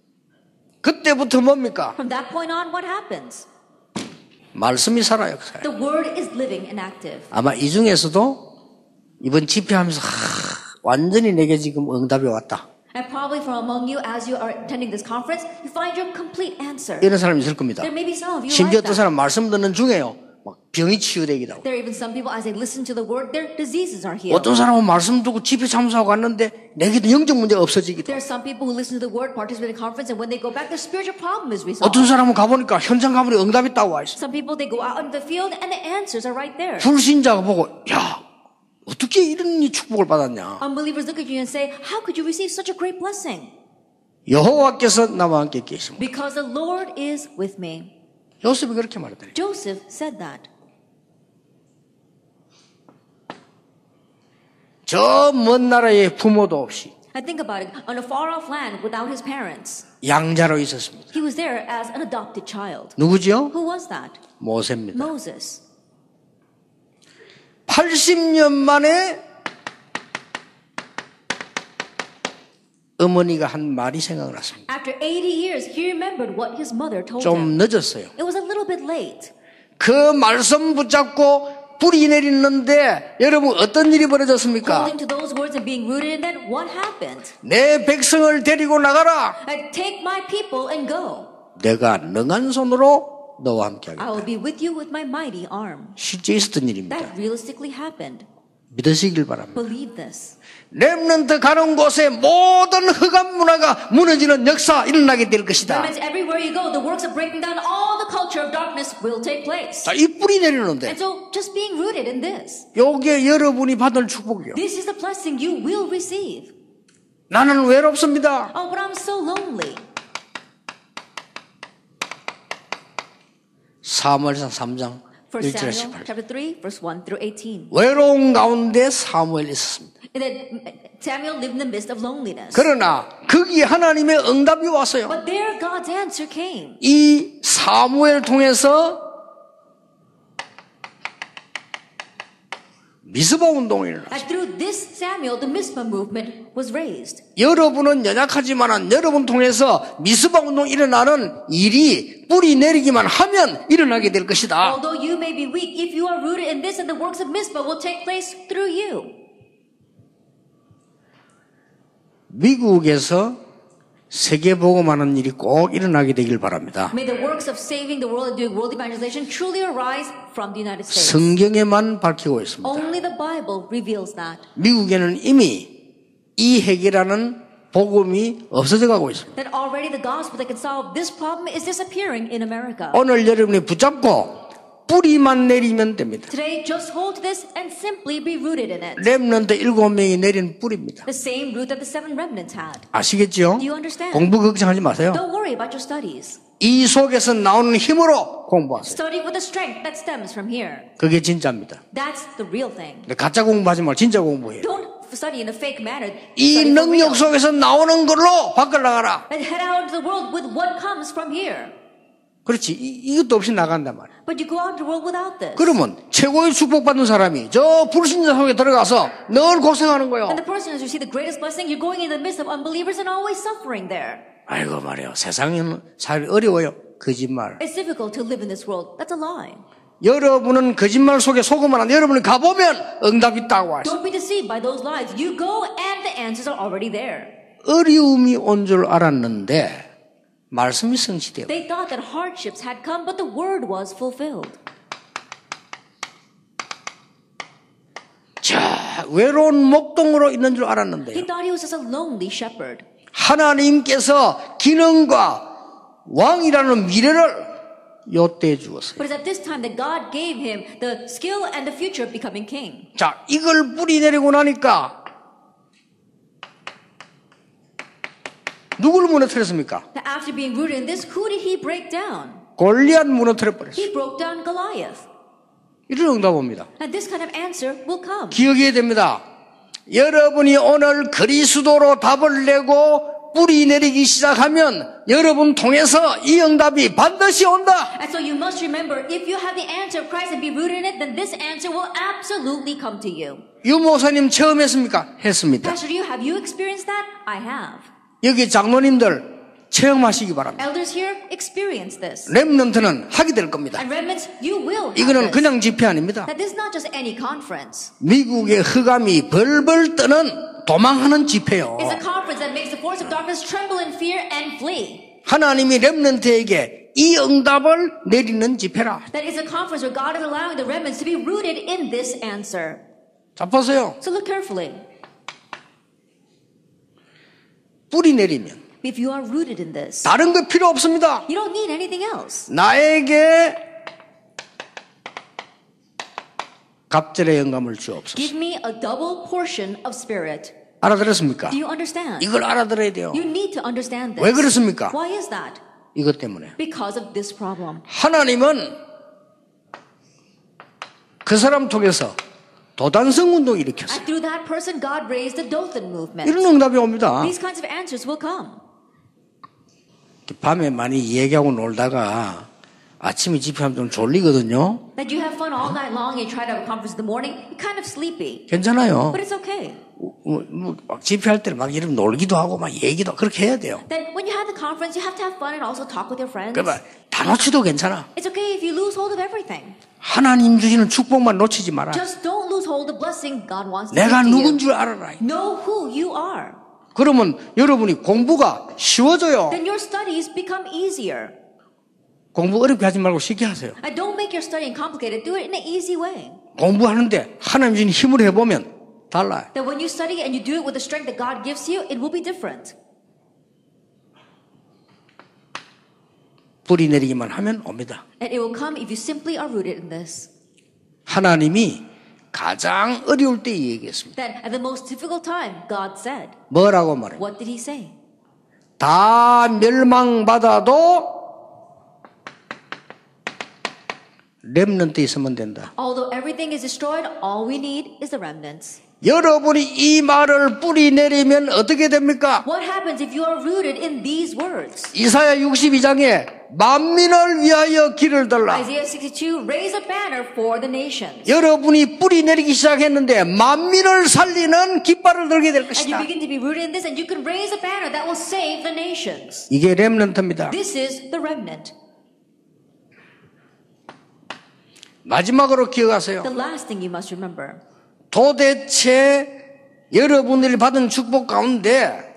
그때부터 뭡니까? From that point on, what happens? 말씀이 살아요. The word is living and active. 아마 이 중에서도 이번 집회하면서 하, 완전히 내게 지금 응답이 왔다. And probably from among you, as you are attending this conference, you find your complete answer. 이런 사람이 있을 겁니다. There may be some of you 심지어 like 어떤 that. 사람 말씀 듣는 중에요. 막 병이 치유되기도 하고. There are even some people, as they listen to the word, their diseases are healed. 어떤 사람은 말씀 듣고 집회 참석하고 갔는데 내게도 영적 문제가 없어지기도 There 하고. are some people who listen to the word, participate in the conference, and when they go back, their spiritual problem is resolved. 어떤 사람은 가보니까 현장 가보니 응답이 딱 와 있어. Some people, they go out into the field, and the answers are right there. 불신자가 보고 야 어떻게 이런 축복을 받았냐. Unbelievers look at you and say, how could you receive such a great blessing? 여호와께서 나와 함께 계십니다. Because the Lord is with me. 요셉이 그렇게 말했더니 Joseph said that. 저 먼 나라에 부모도 없이 I think about it. On a far-off land without his parents, 양자로 있었습니다. he was there as an adopted child. 누구지요? Who was that? 모세입니다. Moses. 팔십 년 만에 어머니가 한 말이 생각났습니다. After eighty years, he remembered what his mother told him. 좀 늦었어요. It was a little bit late. 그 말씀 붙잡고 뿌리 내리는데 여러분 어떤 일이 벌어졌습니까? Holding to those words and being rooted in that, what happened? 내 백성을 데리고 나가라. I take my people and go. 내가 능한 손으로 너와 함께 I 하겠다. will be with you with my mighty arm. 실제 있었던 일입니다. That realistically happened. 믿으시길 바랍니다. Believe this. 렘넌트 가는 곳에 모든 흑암 문화가 무너지는 역사 일어나게 될 것이다. That means everywhere you go, the works of breaking down all the culture of darkness will take place. 자, 이 뿌리 내리는데 And so just being rooted in this, 요게 여러분이 받을 축복이요. this is the blessing you will receive. 나는 외롭습니다. Oh, but I'm so lonely. 사무엘상 삼 장 First 일 절 Samuel 십팔 절. chapter three, verse one through eighteen. 외로운 가운데 사무엘이 있었습니다. And then Samuel lived in the midst of loneliness. 그러나 거기에 하나님의 응답이 왔어요. But there God's answer came. 이 사무엘 통해서 미스바 운동이 일어났어요. And through this Samuel, the Mizpah movement was raised. 여러분은 연약하지만 여러분 통해서 미스바 운동 일어나는 일이 뿌리 내리기만 하면 일어나게 될 것이다. Although you may be weak, if you are rooted in this, and the works of Mizpah will take place through you. 미국에서 세계 복음하는 일이 꼭 일어나게 되길 바랍니다. May the works of saving the world and doing world evangelization truly arise from the United States. 성경에만 밝히고 있습니다. Only the Bible reveals that. 미국에는 이미 이 핵이라는 복음이 없어져 가고 있습니다. That already the gospel that can solve this problem is disappearing in America. 오늘 여러분이 붙잡고 뿌리만 내리면 됩니다. Today, just hold to this and simply be rooted in it. 렘넌트 일곱 명이 내린 뿌리입니다. The same root that the seven remnants had. 아시겠죠? Do you understand? 공부 걱정하지 마세요. Don't worry about your studies. 이 속에서 나오는 힘으로 공부하세요. Study with the strength that stems from here. 그게 진짜입니다. That's the real thing. 가짜 공부하지 말고 진짜 공부해요. Don't study in a fake manner. 이 Study for real. 능력 속에서 나오는 걸로 밖을 나가라. And head out into the world with what comes from here. 그렇지. 이, 이것도 없이 나간단 말이야. But you go out into the world without this. 그러면 최고의 축복받는 사람이 저 불신자 속에 들어가서 늘 고생하는 거예요. And the person as you see the greatest blessing, you're going in the midst of unbelievers and always suffering there. 아이고 말이에요. 세상에는 살기 어려워요. 거짓말. It's difficult to live in this world. That's a lie. 여러분은 거짓말 속에 속으면 안 돼. 여러분이 가보면 응답이 있다고 하시죠. Don't be deceived by those lies. You go and the answers are already there. 어려움이 온 줄 알았는데 말씀이 성취되어. They thought that hardships had come, but the word was fulfilled. 자, 외로운 목동으로 있는 줄 He 알았는데요. thought he was just a lonely shepherd. 하나님께서 기능과 왕이라는 미래를 요때해 주었어요. But it's at this time that God gave him the skill and the future of becoming king. 자, 이걸 뿌리 내리고 나니까 누구를 무너뜨렸습니까? Now, after being rooted in this, who did he break down? 골리앗 무너뜨려 버렸어요. He broke down Goliath. 이런 응답 옵니다. And this kind of answer will come. 기억해야 됩니다. 여러분이 오늘 그리스도로 답을 내고 뿌리 내리기 시작하면 여러분 통해서 이 응답이 반드시 온다. And so you must remember, if you have the answer of Christ and be rooted in it, then this answer will absolutely come to you. 유 목사님 처음 했습니까? 했습니다. Pastor, you have you experienced that? I have. 여기 장로님들 체험하시기 바랍니다. Elders here experience this. 렘넌트는 하게 될 겁니다. And remnants, you will have 이거는 this. 그냥 집회 아닙니다. That this is not just any conference. 미국의 흑암이 벌벌 떠는 도망하는 집회요. It's a conference that makes the force of darkness tremble in fear and flee. 하나님이 렘넌트에게 이 응답을 내리는 집회라. That is a conference where God is allowing the remnants to be rooted in this answer. 자, 보세요. So look carefully. 뿌리 내리면 If you are rooted in this, 다른 거 필요 없습니다. you don't need anything else. 나에게 갑절의 영감을 주옵소서. Give me a double portion of spirit. 알아들었습니까? Do you understand? 이걸 알아들어야 돼요. You need to understand this. 왜 그렇습니까? Why is that? 이것 때문에. Because of this problem. 하나님은 그 사람 통해서 도단성 운동을 일으켰어요. And through that person, God raised the Dothan movement. 이런 응답이 옵니다. These kinds of answers will come. 밤에 많이 얘기하고 놀다가 아침에 집회하면 좀 졸리거든요. That you have fun all night long and you try to have a conference in the morning, you're kind of sleepy. 괜찮아요. But it's okay. 뭐, 뭐, 막 집회할 때는 막 이런 놀기도 하고 막 얘기도 하고 그렇게 해야 돼요. Then when you have the conference, you have to have fun and also talk with your friends. 그러니까 다 놓치도 괜찮아. It's okay if you lose hold of everything. 하나님 주시는 축복만 놓치지 마라. Just don't lose hold of the blessing God wants to 내가 give to 누군 you. 줄 알아라. Know who you are. 그러면 여러분이 공부가 쉬워져요. Then your studies become easier. 공부 어렵게 하지 말고 쉽게 하세요. And don't make your studying complicated. Do it in an easy way. 공부하는데 하나님 주신 힘을 해보면 달라요. That when you study and you do it with the strength that God gives you, it will be different. 뿌리 내리기만 하면 옵니다. And it will come if you simply are rooted in this. 하나님이 가장 어려울 때 얘기했습니다. Then at the most difficult time, God said, 뭐라고 말해요? what did he say? 다 멸망받아도 렘넌트 있으면 된다. Although everything is destroyed, all we need is the remnants. 여러분이 이 말을 뿌리 내리면 어떻게 됩니까? What happens if you are rooted in these words? 이사야 육십이 장에 만민을 위하여 길을 들라. Isaiah sixty-two, raise a banner for the nations. 여러분이 뿌리 내리기 시작했는데 만민을 살리는 깃발을 들게 될 And 것이다. you begin to be rooted in this and you can raise a banner that will save the nations. 이게 렘넌트입니다. This is the remnant. 마지막으로 기억하세요. The last thing you must remember. 도대체 여러분들이 받은 축복 가운데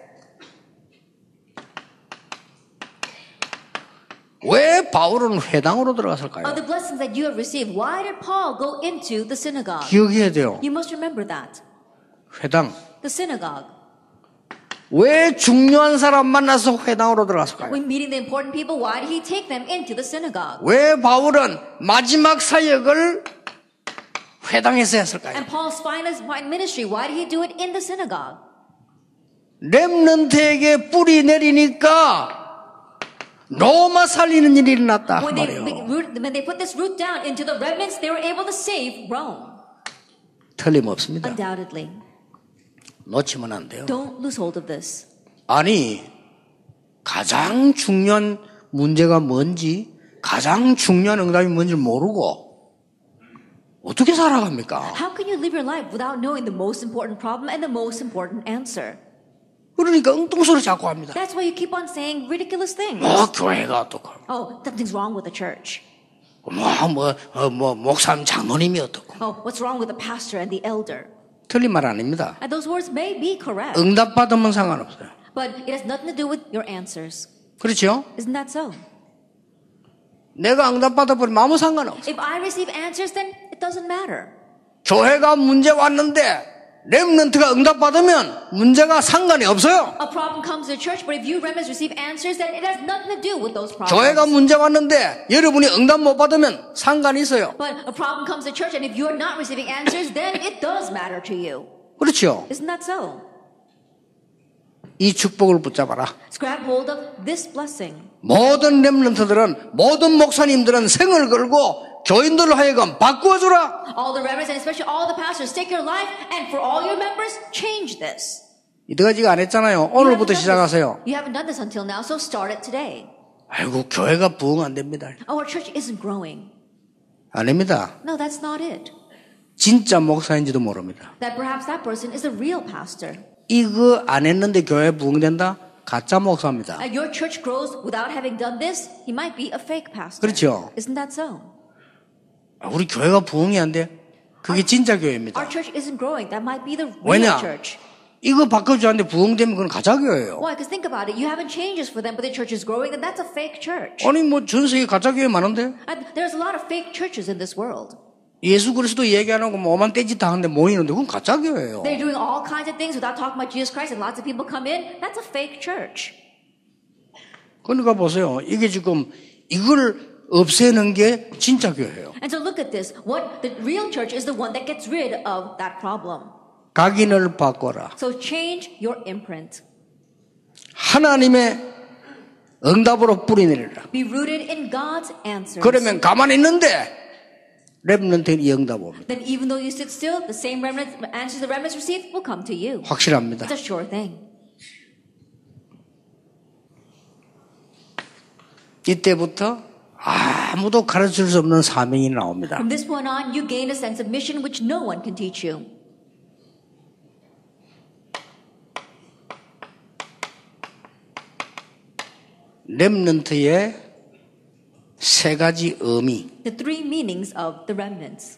왜 바울은 회당으로 들어갔을까요? Of the blessings that you have received, why did Paul go into the synagogue? 기억해야 돼요. You must remember that. 회당. The synagogue. 왜 중요한 사람 만나서 회당으로 들어갔을까요? When meeting the important people, why did he take them into the synagogue? 왜 바울은 마지막 사역을 회당에서 했을까요? And Paul's final ministry, why did he do it in the synagogue? 렘넌트에게 뿌리 내리니까 로마 살리는 일이 일어났다 When they, 말이에요. when they put this root down into the remnants, they were able to save Rome. 틀림없습니다. Undoubtedly. 놓치면 안 돼요. Don't lose hold of this. 아니, 가장 중요한 문제가 뭔지, 가장 중요한 응답이 뭔지 모르고 어떻게 살아갑니까? How can you live your life without knowing the most important problem and the most important answer? 그러니까 엉뚱소리 자꾸 합니다. That's why you keep on saying ridiculous things. 뭐 교회가 어떻고, Oh, something's wrong with the church. 뭐, 뭐, 어, 뭐 목사님 장로님이 어떻고. Oh, what's wrong with the pastor and the elder? 틀린 말 아닙니다. And those words may be correct, 응답 받으면 상관없어요. but it has nothing to do with your answers. 그렇죠? Isn't that so? 내가 응답 받아버리면 아무 상관없어요. If I receive answers, then it doesn't matter. 교회가 문제 왔는데 렘넌트가 응답 받으면 문제가 상관이 없어요. A problem comes to the church, but if you remnants receive answers, then it has nothing to do with those problems. 교회가 문제 왔는데 여러분이 응답 못 받으면 상관이 있어요. But a problem comes to church, and if you are not receiving answers, then it does matter to you. 그렇죠? Isn't that so? 이 축복을 붙잡아라. Grab hold of this blessing. 모든 렘넌트들은, 모든 목사님들은 생을 걸고 교인들을 하여금 바꾸어주라. All the reverends and especially all the pastors, take your life, and for all your members, change this. 이때까지가 안 했잖아요. You 오늘부터 haven't done this- 시작하세요. You haven't done this until now, so start it today. 아이고, 교회가 부흥 안 됩니다. Our church isn't growing. 아닙니다. No, that's not it. 진짜 목사인지도 모릅니다. That perhaps that person is a real pastor. 이거 안 했는데 교회 부흥된다? 가짜 목사입니다. And your church grows without having done this, he might be a fake pastor. 그렇죠. Isn't that so? 우리 교회가 부흥이 안 돼? 그게 진짜 Our 교회입니다. church isn't growing. That might be the real 왜냐? church. 이거 바꿔주는데 부흥되면 그건 가짜 교회예요. Why? Because think about it. You haven't changes for them, but the church is growing, and that's a fake church. 아니 뭐 전 세계 가짜 교회 많은데? And there's a lot of fake churches in this world. 예수 그리스도 얘기 안 하고 뭐 오만 떼짓 다 하는데 모이는데 그건 가짜 교회예요. They're doing all kinds of things without talking about Jesus Christ, and lots of people come in. That's a fake church. 그러니까 보세요. 이게 지금 이걸 없애는 게 진짜 교회예요. And so look at this. What the real church is the one that gets rid of that problem. 각인을 바꿔라. So change your imprint. 하나님의 응답으로 뿌리내리라. Be rooted in God's answers. 그러면 가만히 있는데 렘넌트는 이 응답 옵니다. Then even though you sit still, the same remnants, answers the remnants receive will come to you. 확실합니다. It's a sure thing. 이때부터 아무도 가르칠 수 없는 사명이 나옵니다. From this point on, you gain a sense of mission which no one can teach you. 렘넌트의 세 가지 의미. The three meanings of the remnants.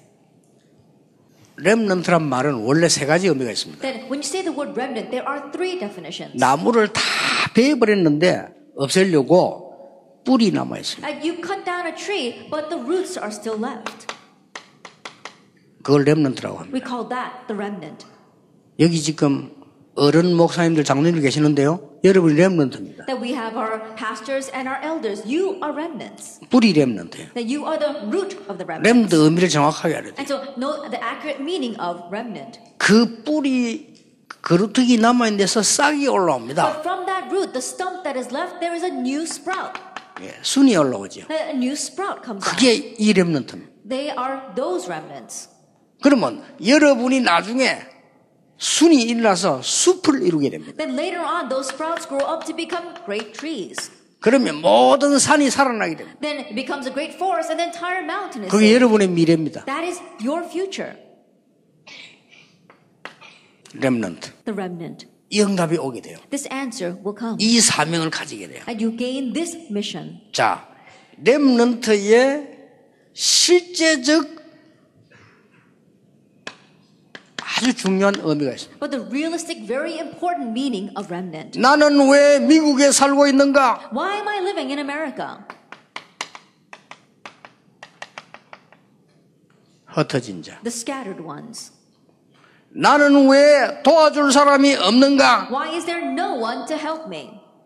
렘넌트란 말은 원래 세 가지 의미가 있습니다. Then when you say the word remnant, there are three definitions. 나무를 다 베어버렸는데 없애려고 뿔이 남아 있어요. Like you cut down a tree, but the roots are still left. 그걸 렘넌트라고 합니다. We call that the remnant. 여기 지금 어른 목사님들 장로님들 계시는데요. 여러분이 렘넌트입니다. That we have our pastors and our elders. You are remnants. 뿔이 렘넌트예요. That you are the root of the remnant. 렘넌트 의미를 정확하게 알아야 돼요. And so know the accurate meaning of remnant. 그 뿔이 그루터기 남아있는 데서 싹이 올라옵니다. But from that root, the stump that is left, there is a new sprout. 예, 순이 올라오죠. A new sprout comes out. 그게 이 렘넌트입니다. They are those remnants. 그러면 여러분이 나중에 순이 일어나서 숲을 이루게 됩니다. Then later on, those sprouts grow up to become great trees. 그러면 모든 산이 살아나게 됩니다. Then it becomes a great forest, and the entire mountain is 그게 saved. 여러분의 미래입니다. That is your future. 렘넌트. The remnant. 이 응답이 오게 돼요. This answer will come. 이 사명을 가지게 돼요. And you gain this mission. 자, 렘넌트의 실제적 아주 중요한 의미가 있습니다. But the realistic, very important meaning of remnant. 나는 왜 미국에 살고 있는가? Why am I living in America? 흩어진 자. The scattered ones. 나는 왜 도와줄 사람이 없는가? Why is there no one to help me?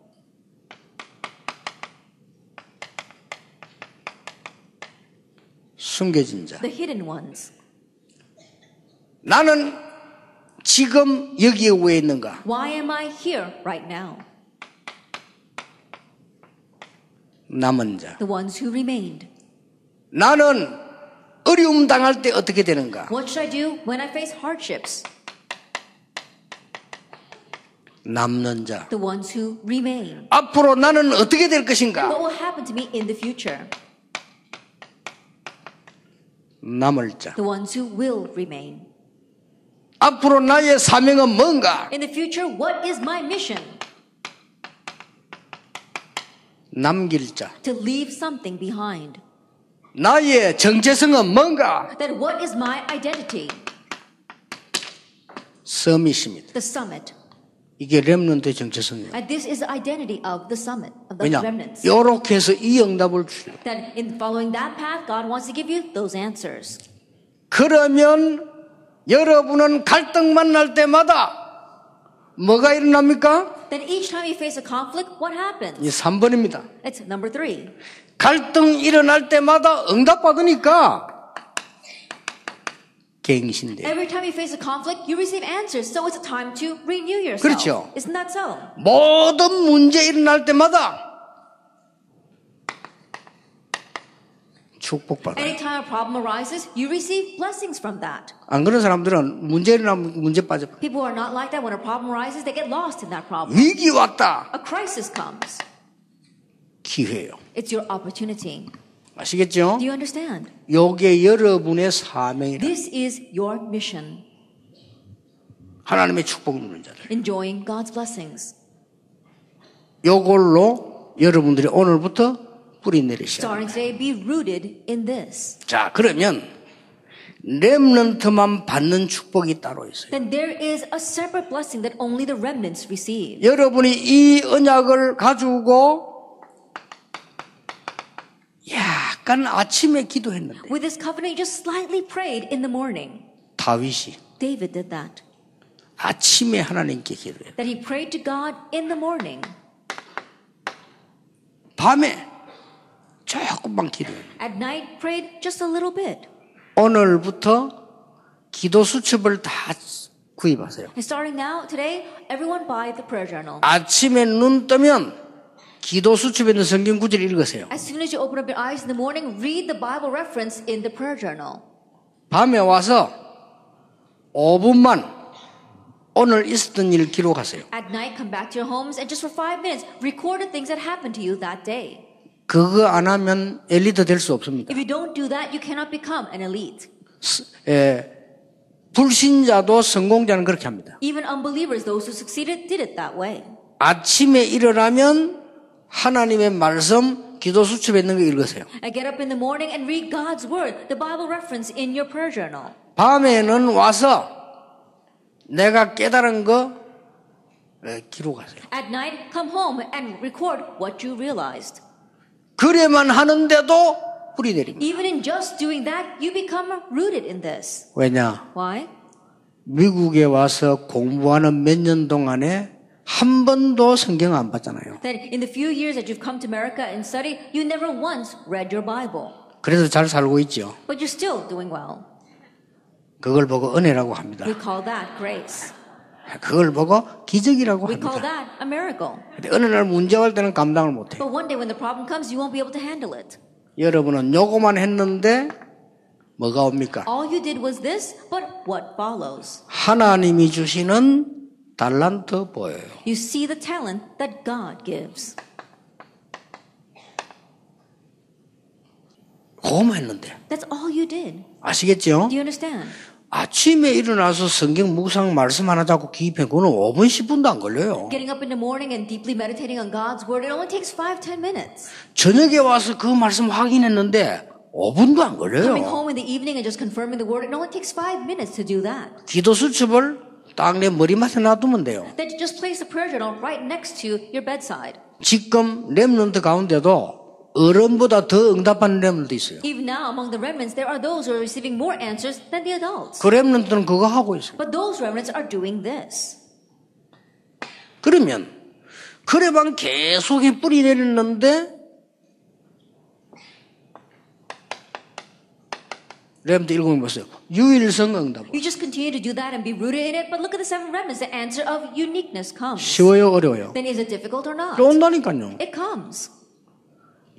숨겨진 자. The hidden ones. 나는 지금 여기에 왜 있는가? Why am I here right now? 남은 자. The ones who remained. 나는 어려움 당할 때 어떻게 되는가? What should I do when I face hardships? 남는 자. The ones who remain. 앞으로 나는 어떻게 될 What 것인가? will happen to me in the future? 남을 자. The ones who will remain. 앞으로 나의 사명은 뭔가? In the future, what is my mission? 남길 자. To leave something behind. 나의 정체성은 뭔가? Then what is my identity? 서밋입니다. The summit. 이게 렘넌트의 정체성이에요. And this is the identity of the summit, of the 왜냐? remnants. 이렇게 해서 이 응답을 주세요. That in following that path, God wants to give you those answers. 그러면 여러분은 갈등 만날 때마다 뭐가 일어납니까? Then each time you face a conflict, what happens? 이 삼 번입니다. It's number three. 갈등 일어날 때마다 응답 받으니까 갱신돼. Every time you face a conflict, you receive answers. So it's a time to renew yourself. 그렇죠. Isn't that so? 모든 문제 일어날 때마다 축복받아요. Anytime a problem arises, you receive blessings from that. 안 그런 사람들은 문제 일어나면 문제 빠져. People who are not like that, when a problem arises, they get lost in that problem. 위기 왔다. A crisis comes. 기회예요. It's your opportunity. 아시겠죠? Do you understand? 요게 여러분의 사명이라. This is your mission. 하나님의 축복 누리는 자들. Enjoying God's blessings. 요걸로 여러분들이 오늘부터 뿌리 내리셔야 Starting today, be rooted in this. 자, 그러면 렘넌트만 받는 축복이 따로 있어요. Then there is a separate blessing that only the remnants receive. 여러분이 이 언약을 가지고 약간 아침에 기도했는데 With this covenant, you just slightly prayed in the morning. 다윗이 David did that. 아침에 하나님께 기도해요. That he prayed to God in the morning. 밤에 조금만 기도해요. At night, prayed just a little bit. 오늘부터 기도 수첩을 다 구입하세요. And starting now, today, everyone buy the prayer journal. 아침에 눈 뜨면 기도 수첩에 있는 성경 구절을 읽으세요. As soon as you open up your eyes in the morning, read the Bible reference in the prayer journal. 밤에 와서 오 분만 오늘 있었던 일을 기록하세요. At night, come back to your homes and just for five minutes, record the things that happened to you that day. 그거 안 하면 엘리트 될 수 없습니다. If you don't do that, you cannot become an elite. 에, 불신자도 성공자는 그렇게 합니다. Even unbelievers, those who succeeded, did it that way. 아침에 일어나면 하나님의 말씀 기도 수첩에 있는 거 읽으세요. I get up in the morning and read God's word, the Bible reference in your prayer journal. 밤에는 와서 내가 깨달은 거 에, 기록하세요. At night, come home and record what you realized. 그래만 하는데도 뿌리 내립니다. Even in just doing that, you become rooted in this. 왜냐? Why? 미국에 와서 공부하는 몇 년 동안에 한 번도 성경 안 봤잖아요. That in the few years that you've come to America and studied, you never once read your Bible. 그래서 잘 살고 있죠. But you're still doing well. 그걸 보고 은혜라고 합니다. We call that grace. 그걸 보고 기적이라고 We call 합니다. that a miracle. 근데 어느 날 문제 올 때는 감당을 못해요. But one day when the problem comes, you won't be able to handle it. 여러분은 요거만 했는데 뭐가 옵니까? All you did was this, but what follows? 하나님이 주시는 달란트 보여요. You see the talent that God gives. 그거만 했는데 That's all you did. 아시겠죠? Do you understand? 아침에 일어나서 성경 묵상 말씀 하나 잡고 기입해 그거는 오 분 십 분도 안 걸려요. Getting up in the morning and deeply meditating on God's word, it only takes five, ten minutes. 저녁에 와서 그 말씀 확인했는데 오 분도 안 Coming 걸려요. home in the evening and just confirming the word, it only takes five minutes to do that. 기도 수첩을 딱 내 머리맡에 놔두면 돼요. Then you just place the prayer journal right next to your bedside. 지금 렘넌트 가운데도 어른보다 더 응답하는 렘넌트 있어요. Even now, among the remnants, there are those who are receiving more answers than the adults. 그 렘넌트는 그거 하고 있어요. But those remnants are doing this. 그러면 그래만 계속 뿌리 내렸는데 렘넌트 일곱 명 보세요. 유일성 응답. You just continue to do that and be rooted in it, but look at the seven remnants. The answer of uniqueness comes. 쉬워요, 어려워요? Then is it difficult or not? 온다니까요. It comes.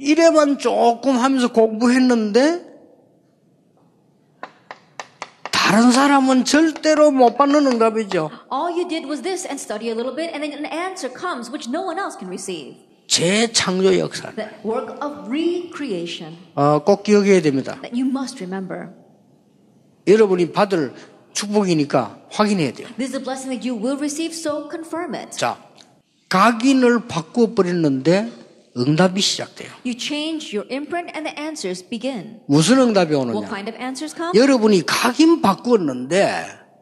이래만 조금 하면서 공부했는데 다른 사람은 절대로 못 받는 응답이죠. All you did was this and study a little bit, and then an answer comes which no one else can receive. 재창조 역사. The work of recreation 어, 꼭 기억해야 됩니다. that you must remember. 여러분이 받을 축복이니까 확인해야 돼요. This is a blessing that you will receive, so confirm it. 자, 각인을 바꾸어 버렸는데 응답이 시작돼요. You change your imprint and the answers begin. 무슨 응답이 What 오느냐? kind of answers come? 여러분이 각인 바꾸었는데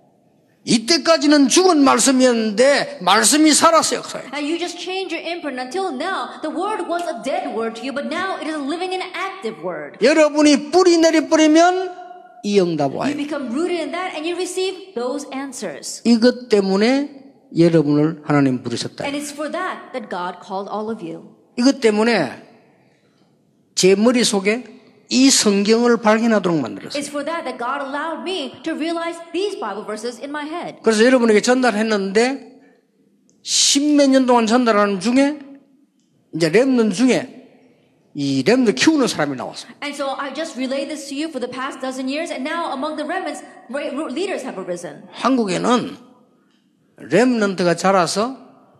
이때까지는 죽은 말씀이었는데 말씀이 살았어요. Now you just change your imprint. Until now, the word was a dead word to you, but now it is a living and active word. 여러분이 뿌리 내려버리면 이 응답 와요. You become rooted in that and you receive those answers. 이것 때문에 여러분을 하나님 부르셨다. And it's for that that God called all of you. 이것 때문에 제 머릿속에 이 성경을 발견하도록 만들었어요. It's for that that God allowed me to realize these Bible verses in my head. 그래서 여러분에게 전달했는데 십몇 년 동안 전달하는 중에 이제 렘넌트 중에 이 렘넌트 키우는 사람이 나왔어요. And so I just relayed this to you for the past dozen years, and now among the remnants, great leaders have arisen. 한국에는 렘넌트가 자라서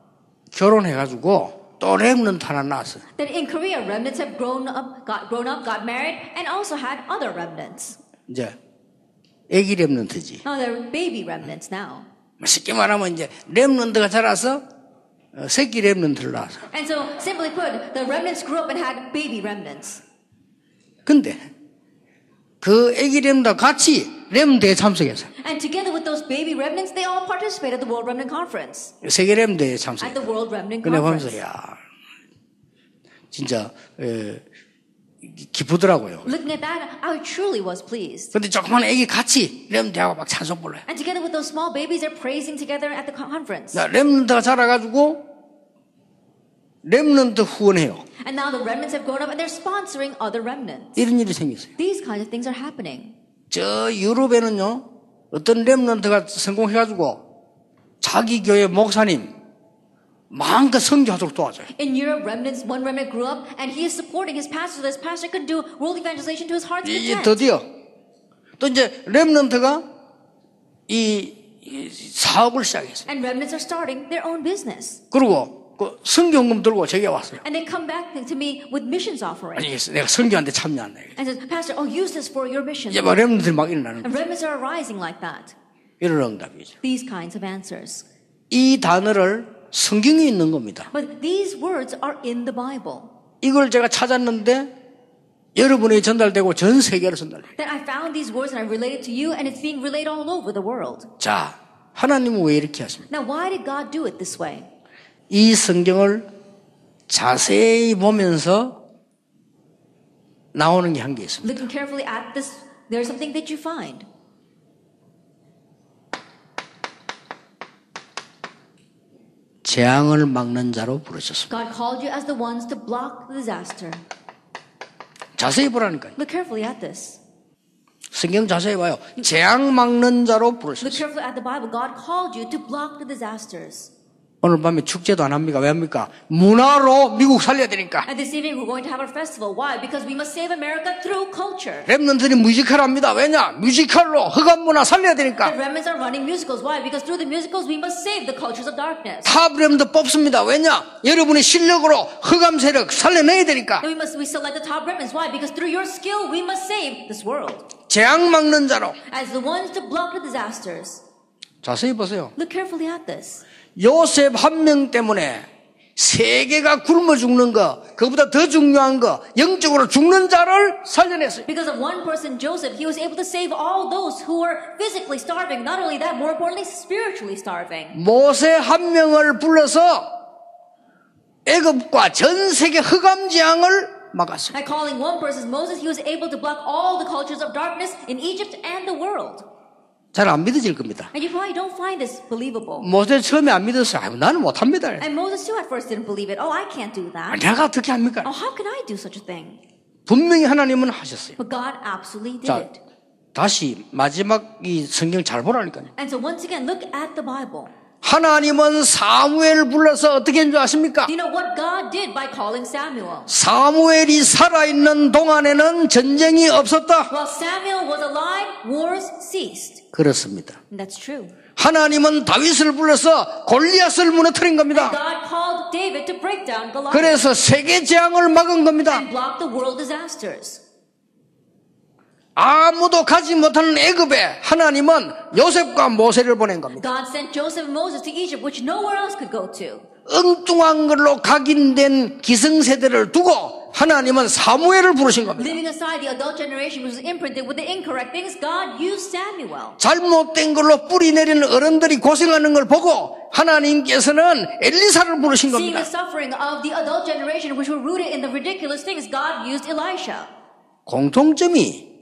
결혼해가지고 또 렘넌트 하나 낳았어요. Then in Korea, remnants have grown up, got grown up, got married, and also had other remnants. 이제 애기 렘넌트지. Now they're baby remnants now. 쉽게 말하면 이제 렘넌트가 자라서 새끼 렘넌트를 낳았어. And so, simply put, the remnants grew up and had baby remnants. 근데 그 애기 렘넌트와 같이 렘넌트에 참석했어요. And together with those baby remnants, they all participated at the World Remnant Conference. 세계 렘넌트에 At 참석했어요. the World Remnant 근데 Conference. 보면서 야 진짜 에, 기쁘더라고요. Looking at that, I truly was pleased. 근데 조그만 애기 같이 렘넌트하고 막 찬송 불러요. And together with those small babies, they're praising together at the conference. 자, 렘넌트가 자라가지고 렘넌트 후원해요. And now the remnants have grown up and they're sponsoring other remnants. 이런 일이 생겼어요. These kinds of things are happening. 저 유럽에는요 어떤 렘넌트가 성공해가지고 자기 교회 목사님 마음껏 선교하도록 도와줘요. In Europe, remnants, one remnant grew up and he is supporting his pastor so this pastor could do world evangelization to his heart's 이제 content. 드디어 또 이제 렘넌트가 이, 이 사업을 시작했어요. And remnants are starting their own business. 그리고 그 선교헌금 들고 제게 왔어요. And they come back to me with missions offering. 아니 내가 선교한테 참여한다. And says, Pastor, oh, use this for your mission. 이제 막 렘넌트들이 막 일어나는 And 거예요. remnants are arising like that. 이런 응답이죠. These kinds of answers. 이 단어를 성경에 있는 겁니다. But these words are in the Bible. 이걸 제가 찾았는데 여러분에게 전달되고 전 세계로 전달돼요. Then I found these words and I related to you and it's being relayed all over the world. 자, 하나님은 왜 이렇게 하십니까? Now, why did God do it this way? 이 성경을 자세히 보면서 나오는 게 한 게 있습니다. Looking carefully at this, there's something that you find. 재앙을 막는 자로 부르셨습니다. God called you as the ones to block the disaster. 자세히 보라니까요. Look carefully at this. 성경 자세히 봐요. 재앙 막는 자로 Look 부르셨어요. carefully at the Bible. God called you to block the disasters. 오늘 밤에 축제도 안 합니까? 왜 합니까? 문화로 미국 살려야 되니까. And this evening we're going to have our festival. Why? Because we must save America through culture. 랩런들이 뮤지컬 합니다. 왜냐? 뮤지컬로 흑암 문화 살려야 되니까. The remnants are running musicals. Why? Because through the musicals we must save the cultures of darkness. 탑 랩런들 뽑습니다. 왜냐? 여러분의 실력으로 흑암 세력 살려내야 되니까. And we must we select the top remnants. Why? Because through your skill we must save this world. 재앙 막는 자로. As the ones to block the disasters. 자세히 보세요. Look carefully at this. 요셉 한 명 때문에 세계가 굶어 죽는 거, 그보다 더 중요한 거, 영적으로 죽는 자를 살려냈어요. Because of one person, Joseph, he was able to save all those who were physically starving. Not only that, more importantly, spiritually starving. 모세 한 명을 불러서 애굽과 전 세계 흑암 재앙을 막았어요. By calling one person, Moses, he was able to block all the cultures of darkness in Egypt and the world. 잘 안 믿어질 겁니다. And you probably don't find this believable. 모세 처음에 안 믿었어요. 아유, 나는 못합니다. And Moses too at first didn't believe it. Oh, I can't do 아, that. 내가 어떻게 합니까? Oh, how can I do such a thing? 분명히 하나님은 하셨어요. But God absolutely did 자, it. 다시 마지막 이 성경 잘 보라니까요. And so once again, look at the Bible. 하나님은 사무엘을 불러서 어떻게 했는 줄 아십니까? Do you know what God did by calling Samuel? 사무엘이 살아있는 동안에는 전쟁이 없었다. While Samuel was alive, wars ceased. 그렇습니다. And that's true. 하나님은 다윗을 불러서 골리앗을 무너뜨린 겁니다. God called David to break down Goliath 그래서 세계 재앙을 막은 겁니다. and block the world disasters. 아무도 가지 못하는 애굽에 하나님은 요셉과 모세를 보낸 겁니다. God sent Joseph and Moses to Egypt, which nowhere else could go to. 엉뚱한 걸로 각인된 기성세대를 두고 하나님은 사무엘을 부르신 겁니다. Leaving aside the adult generation which was imprinted with the incorrect things, God used Samuel. 잘못된 걸로 뿌리 내리는 어른들이 고생하는 걸 보고 하나님께서는 엘리사를 부르신 Seeing 겁니다. the suffering of the adult generation which were rooted in the ridiculous things, God used Elisha. 공통점이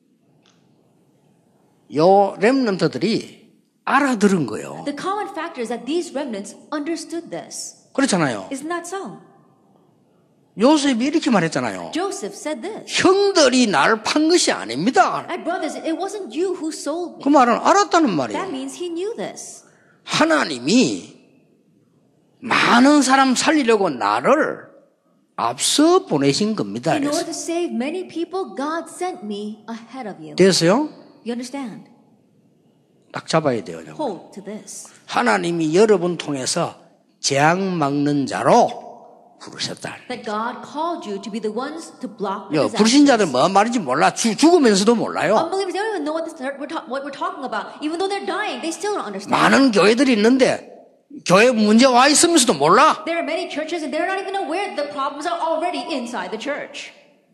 요 렘넌트들이 알아들은 거예요. The common factor is that these remnants understood this. 그렇잖아요. Isn't that so? 요셉이 이렇게 말했잖아요. Joseph said this. 형들이 날 판 것이 아닙니다. My brothers, it wasn't you who sold me. 그 말은 알았다는 That 말이에요. means he knew this. 하나님이 많은 사람 살리려고 나를 앞서 보내신 겁니다. In order 그래서. to save many people, God sent me ahead of you. 됐어요? You understand? 딱 잡아야 돼요. 저거. Hold to this. 하나님이 여러분 통해서 재앙 막는 자로 부르셨다. That God called you to be the ones to block the 요 불신자들 disasters. 뭐 말인지 몰라. 죽, 죽으면서도 몰라요. Unbelievers, they don't even know what, this, we're ta- what we're talking about. Even though they're dying, they still don't understand. 많은 교회들이 있는데 교회 문제 와 있으면서도 몰라. There are many churches and they're not even aware that the problems are already inside the church.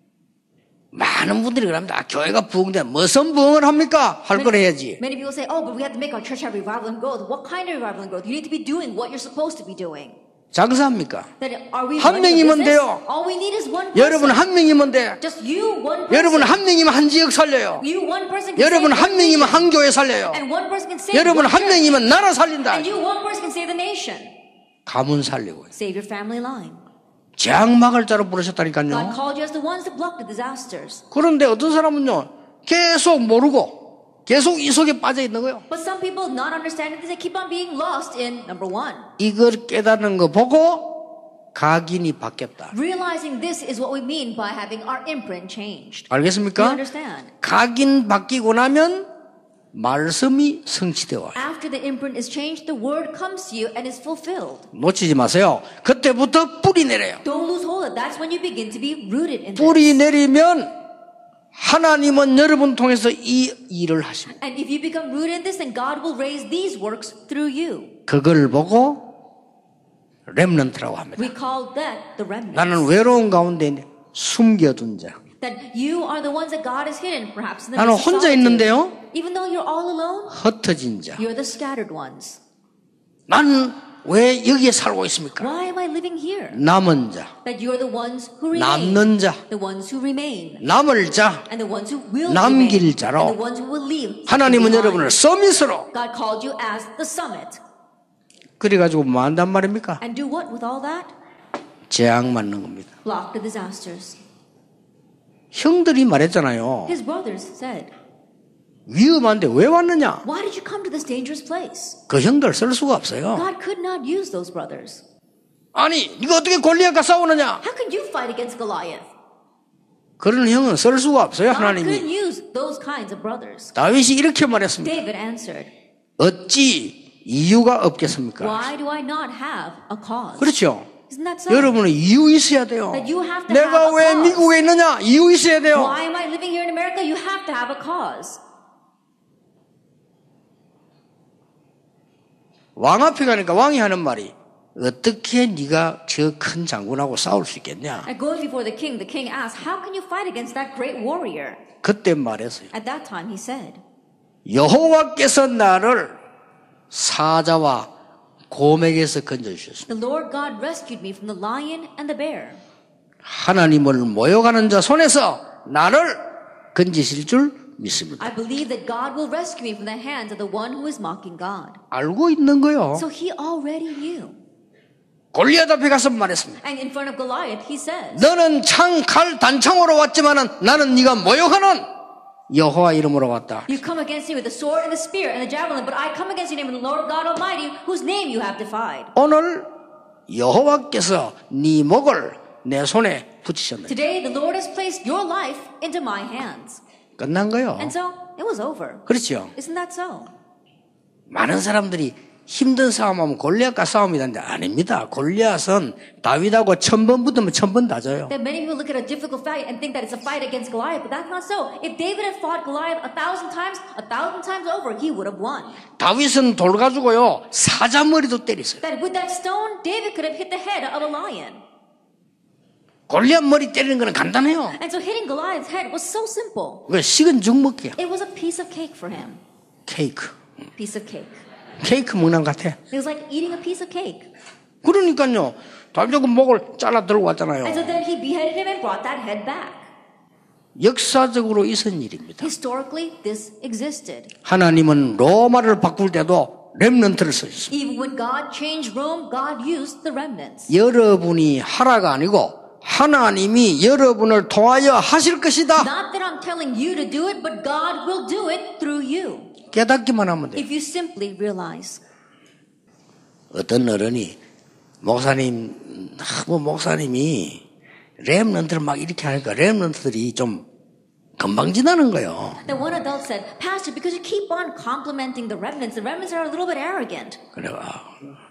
많은 분들이 그럽니다. 아, 교회가 부흥돼 무슨 부흥을 합니까? 할 걸 해야지. Many people say, oh, but we have to make our church have revival and growth. What kind of revival and growth? You need to be doing what you're supposed to be doing. 장사합니까? That are we 한 running a 명이면 business? 돼요. All we need is one person. 여러분 한 명이면 돼. Just you, one person. 여러분 한 명이면 한 지역 살려요. You, one person can 여러분 save 한 one 명이면 nation. 한 교회 살려요. And one person can save 여러분 one 한 church. 명이면 나라 살린다. And you, one person can save the nation. 가문 살리고 Save your family line. 재앙 막을 자로 God 부르셨다니까요. called you as the ones to block the disasters. 그런데 어떤 사람은요 계속 모르고 계속 이 속에 빠져 있는 거예요. But some people not understanding this, they keep on being lost in number one. 이걸 깨닫는 거 보고 각인이 바뀌었다. Realizing this is what we mean by having our imprint changed. You 알겠습니까? understand? 각인 바뀌고 나면 말씀이 성취되어 와요. After the imprint is changed, the word comes to you and is fulfilled. 놓치지 마세요. 그때부터 뿌리 내려요. Don't lose hold of it. That's when you begin to be rooted in 뿌리 this. 내리면 하나님은 여러분 통해서 이 일을 하십니다. And if you become rooted in this, then God will raise these works through you. 그걸 보고 렘넌트라고 합니다. We call that the remnant. 나는 외로운 가운데 숨겨둔 자. That you are the ones that God has hidden, perhaps in the 나는 midst of 혼자 solitude. 있는데요. Even though you're all alone, 흩어진 자. you're the scattered ones. 나는 왜 여기에 살고 있습니까? Why am I living here? 남은 자, That you're the ones who remain. 남는 자, The ones who remain. 남을 자. And the ones who will 남길 remain. 자로. And the ones who will leave. 하나님은 behind. 여러분을 서밋으로 God called you as the summit. 그래가지고 뭐 한단 말입니까? And do what with all that? 재앙 맞는 겁니다. Block the disasters. 형들이 말했잖아요. His brothers said, 위험한데 왜 왔느냐? why did you come to this dangerous place? 그 형들 쓸 수가 없어요. God could not use those brothers. 아니, 이거 어떻게 골리앗과 싸우느냐? How could you fight against Goliath? 그런 형은 쓸 수가 없어요, God couldn't 하나님이. use those kinds of brothers. 다윗이 이렇게 말했습니다. David answered, 어찌 이유가 없겠습니까? why do I not have a cause? 그렇죠. Isn't that so? 여러분은 이유 있어야 돼요. That you have to 내가 have a 왜 cause. 미국에 있느냐? 이유 있어야 돼요. Why am I living here in America? You have to have a cause. 왕 앞에 가니까 왕이 하는 말이 어떻게 네가 저 큰 장군하고 싸울 수 있겠냐? And going before the king, the king asked, how can you fight against that great warrior? 그때 말했어요. At that time he said, 여호와께서 나를 사자와 곰에게서 건져주셨습니다. the Lord God rescued me from the lion and the bear. 하나님을 모욕하는 자 손에서 나를 건지실 줄 믿습니다. I believe that God will rescue me from the hands of the one who is mocking God. 알고 있는 거요. So he already knew. 골리앗 앞에 가서 말했습니다. And in front of Goliath he says, 너는 창, 칼, 단창으로 왔지만은 나는 네가 모욕하는 여호와 이름으로 왔다. You come against me with the sword and the spear and the javelin, but I come against your name in the Lord God Almighty, whose name you have defied. 오늘 여호와께서 네 목을 내 손에 붙이셨네. Today the Lord has placed your life into my hands. 끝난 거요. And so it was over. 그렇죠. Isn't that so? 많은 사람들이 힘든 싸움하면 골리앗과 싸움이란데 아닙니다. 골리앗은 다윗하고 천 번 붙으면 천 번 다 져요. That many people look at a difficult fight and think that it's a fight against Goliath, but that's not so. If David had fought Goliath a thousand times, a thousand times over, he would have won. 다윗은 돌 가지고요 사자머리도 때렸어요. That with that stone, David could have hit the head of a lion. 골리앗 머리 때리는 거는 간단해요. And so hitting Goliath's head was so simple. 그 식은 죽 먹기야. It was a piece of cake for him. 케이크. Piece of cake. 케이크 먹는 것 같아. It was like eating a piece of cake. 그러니까요. 다윗이 그 목을 잘라 들고 왔잖아요. And so then he beheaded him and brought that head back. 역사적으로 있은 일입니다. Historically, this existed. 하나님은 로마를 바꿀 때도 렘넌트를 쓰셨어요. Even when God changed Rome, God used the remnants. 여러분이 하라가 아니고 하나님이 여러분을 통하여 하실 것이다. Not that I'm telling you to do it, but God will do it through you. 깨닫기만 하면 돼요. If you simply realize. 어떤 어른이 목사님, 뭐 목사님이 렘넌트를 막 이렇게 하니까 렘넌트들이 좀 금방 지나는 거예요. Then one adult said, Pastor, because you keep on complimenting the remnants, the remnants are a little bit arrogant. 그래가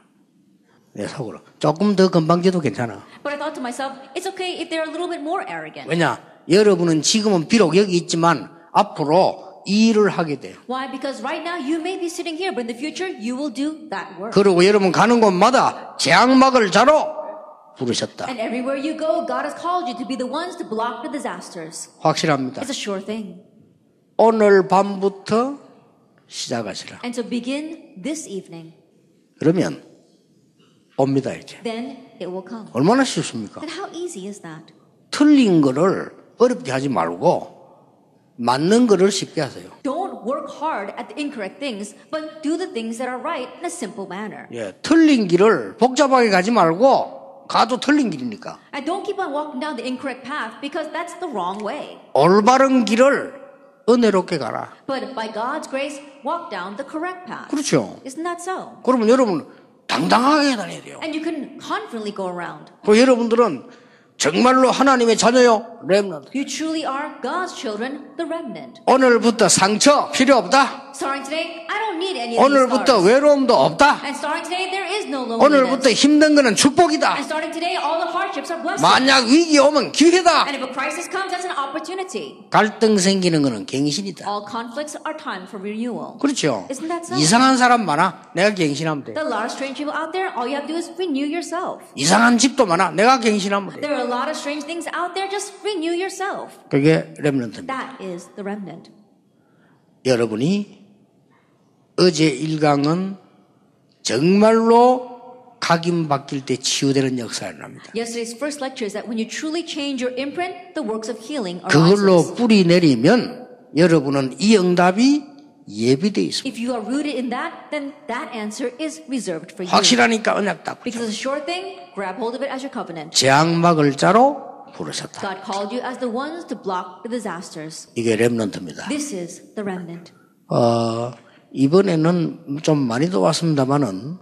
내 속으로 조금 더 금방 지도 괜찮아. But I thought to myself, it's okay if they're a little bit more arrogant. 왜냐? 여러분은 지금은 비록 여기 있지만 앞으로 이 일을 하게 돼요. Why? Because right now you may be sitting here, but in the future you will do that work. 그리고 여러분 가는 곳마다 재앙막을 자로 부르셨다. And everywhere you go, God has called you to be the ones to block the disasters. 확실합니다. It's a sure thing. 오늘 밤부터 시작하시라. And so begin this evening. 그러면 옵니다 이제. Then it will come. 얼마나 쉽습니까? And how easy is that? 틀린 거를 어렵게 하지 말고 맞는 거를 쉽게 하세요. Don't work hard at the incorrect things, but do the things that are right in a simple manner. 예, 틀린 길을 복잡하게 가지 말고 가도 틀린 길이니까. And don't keep on walking down the incorrect path because that's the wrong way. 올바른 길을 은혜롭게 가라. But by God's grace, walk down the correct path. 그렇죠. Isn't that so? 그러면 여러분 당당하게 다녀야 돼요. And you can confidently go around. 그 여러분들은 정말로 하나님의 자녀요, 렘넌트. You truly are God's children, the remnant. 오늘부터 상처 필요 없다. Starting today, I don't need any of these 오늘부터 scars. 외로움도 없다. And starting today, there is no 오늘부터 loneliness. 힘든 거는 And 축복이다. starting today, all the hardships are blessings. 만약 위기 오면 기회다. And if a crisis comes, that's an opportunity. 갈등 생기는 거는 갱신이다. All conflicts are time for renewal. 그렇죠. Isn't that so? 이상한 사람 많아. 내가 갱신하면 돼. There are a lot of strange people out there. All you have to do is renew yourself. 이상한 집도 많아. 내가 갱신하면 돼. There are a lot of strange things out there. Just renew yourself. 그게 렘넌트입니다. That is the remnant. 여러분이 어제 일강은 정말로 각인바뀔 때 치유되는 역사를 합니다. Yesterday's first lecture is that when you truly change your imprint, the works of healing are 그걸로 rises. 뿌리 내리면 여러분은 이 응답이 예비되어 있습니다. If you are rooted in that, then that answer is reserved for you. 확실하니까 언약 딱 Because 붙여. it's a sure thing, grab hold of it as your covenant. 재앙막을 자로 부르셨다. God called you as the ones to block the disasters. 이게 렘넌트입니다. This is the remnant. 어, 이번에는 좀 많이도 왔습니다만은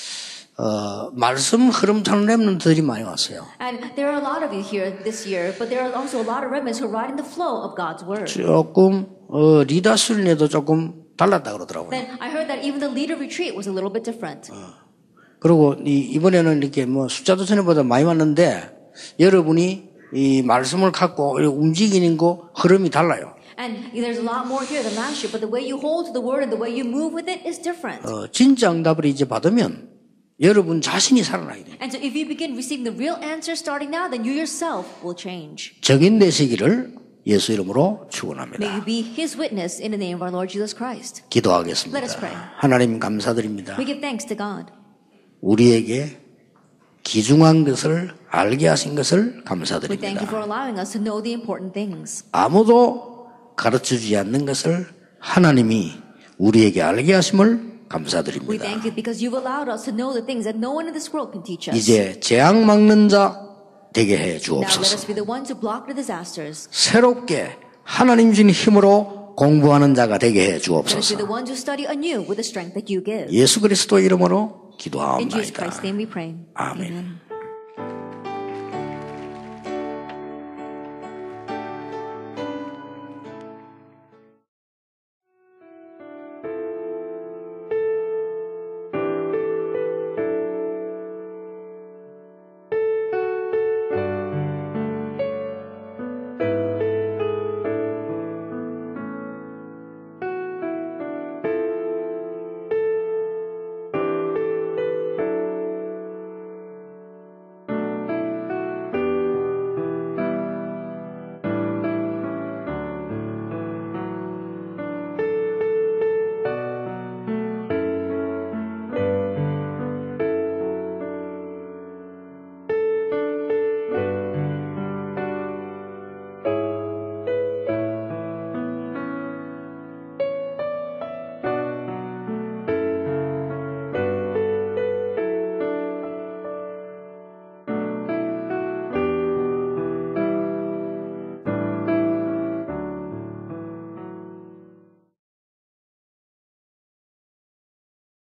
어, 말씀 흐름 타는 렘넌트들이 많이 왔어요. And there are a lot of you here this year, but there are also a lot of remnants who are riding the flow of God's word. 조금 어, 리더 수련회도 조금 달랐다 그러더라고요. Then I heard that even the leader retreat was a little bit different. 그리고 이, 이번에는 이렇게 뭐 숫자도 전에보다 많이 왔는데 여러분이 이 말씀을 갖고 움직이는 거 흐름이 달라요. And there's a lot more here than last year, but the way you hold to the word and the way you move with it is different. 어, 진짜 응답을 이제 받으면 여러분 자신이 살아나야 돼요. And so if you begin receiving the real answer starting now, then you yourself will change. 정인 되시기를 예수 이름으로 May 축원합니다. you be his witness in the name of our Lord Jesus Christ. 기도하겠습니다. Let us pray. 하나님 감사드립니다. We give thanks to God. 우리에게 귀중한 것을 알게 하신 것을 We thank you 감사드립니다. for allowing us to know the important things. 아무도 가르쳐주지 않는 것을 하나님이 우리에게 알게 하심을 We 감사드립니다. thank you because you've allowed us to know the things that no one in this world can teach us. 이제 재앙 막는 자 되게 해 Now let us 주옵소서. be the ones who block the disasters. 새롭게 하나님 주신 힘으로 공부하는 자가 되게 해 Let us be 주옵소서. the ones who study anew with the strength that you give. 예수 그리스도 이름으로 In Jesus 기도하옵나이다. Christ's name we pray. 아멘. Amen.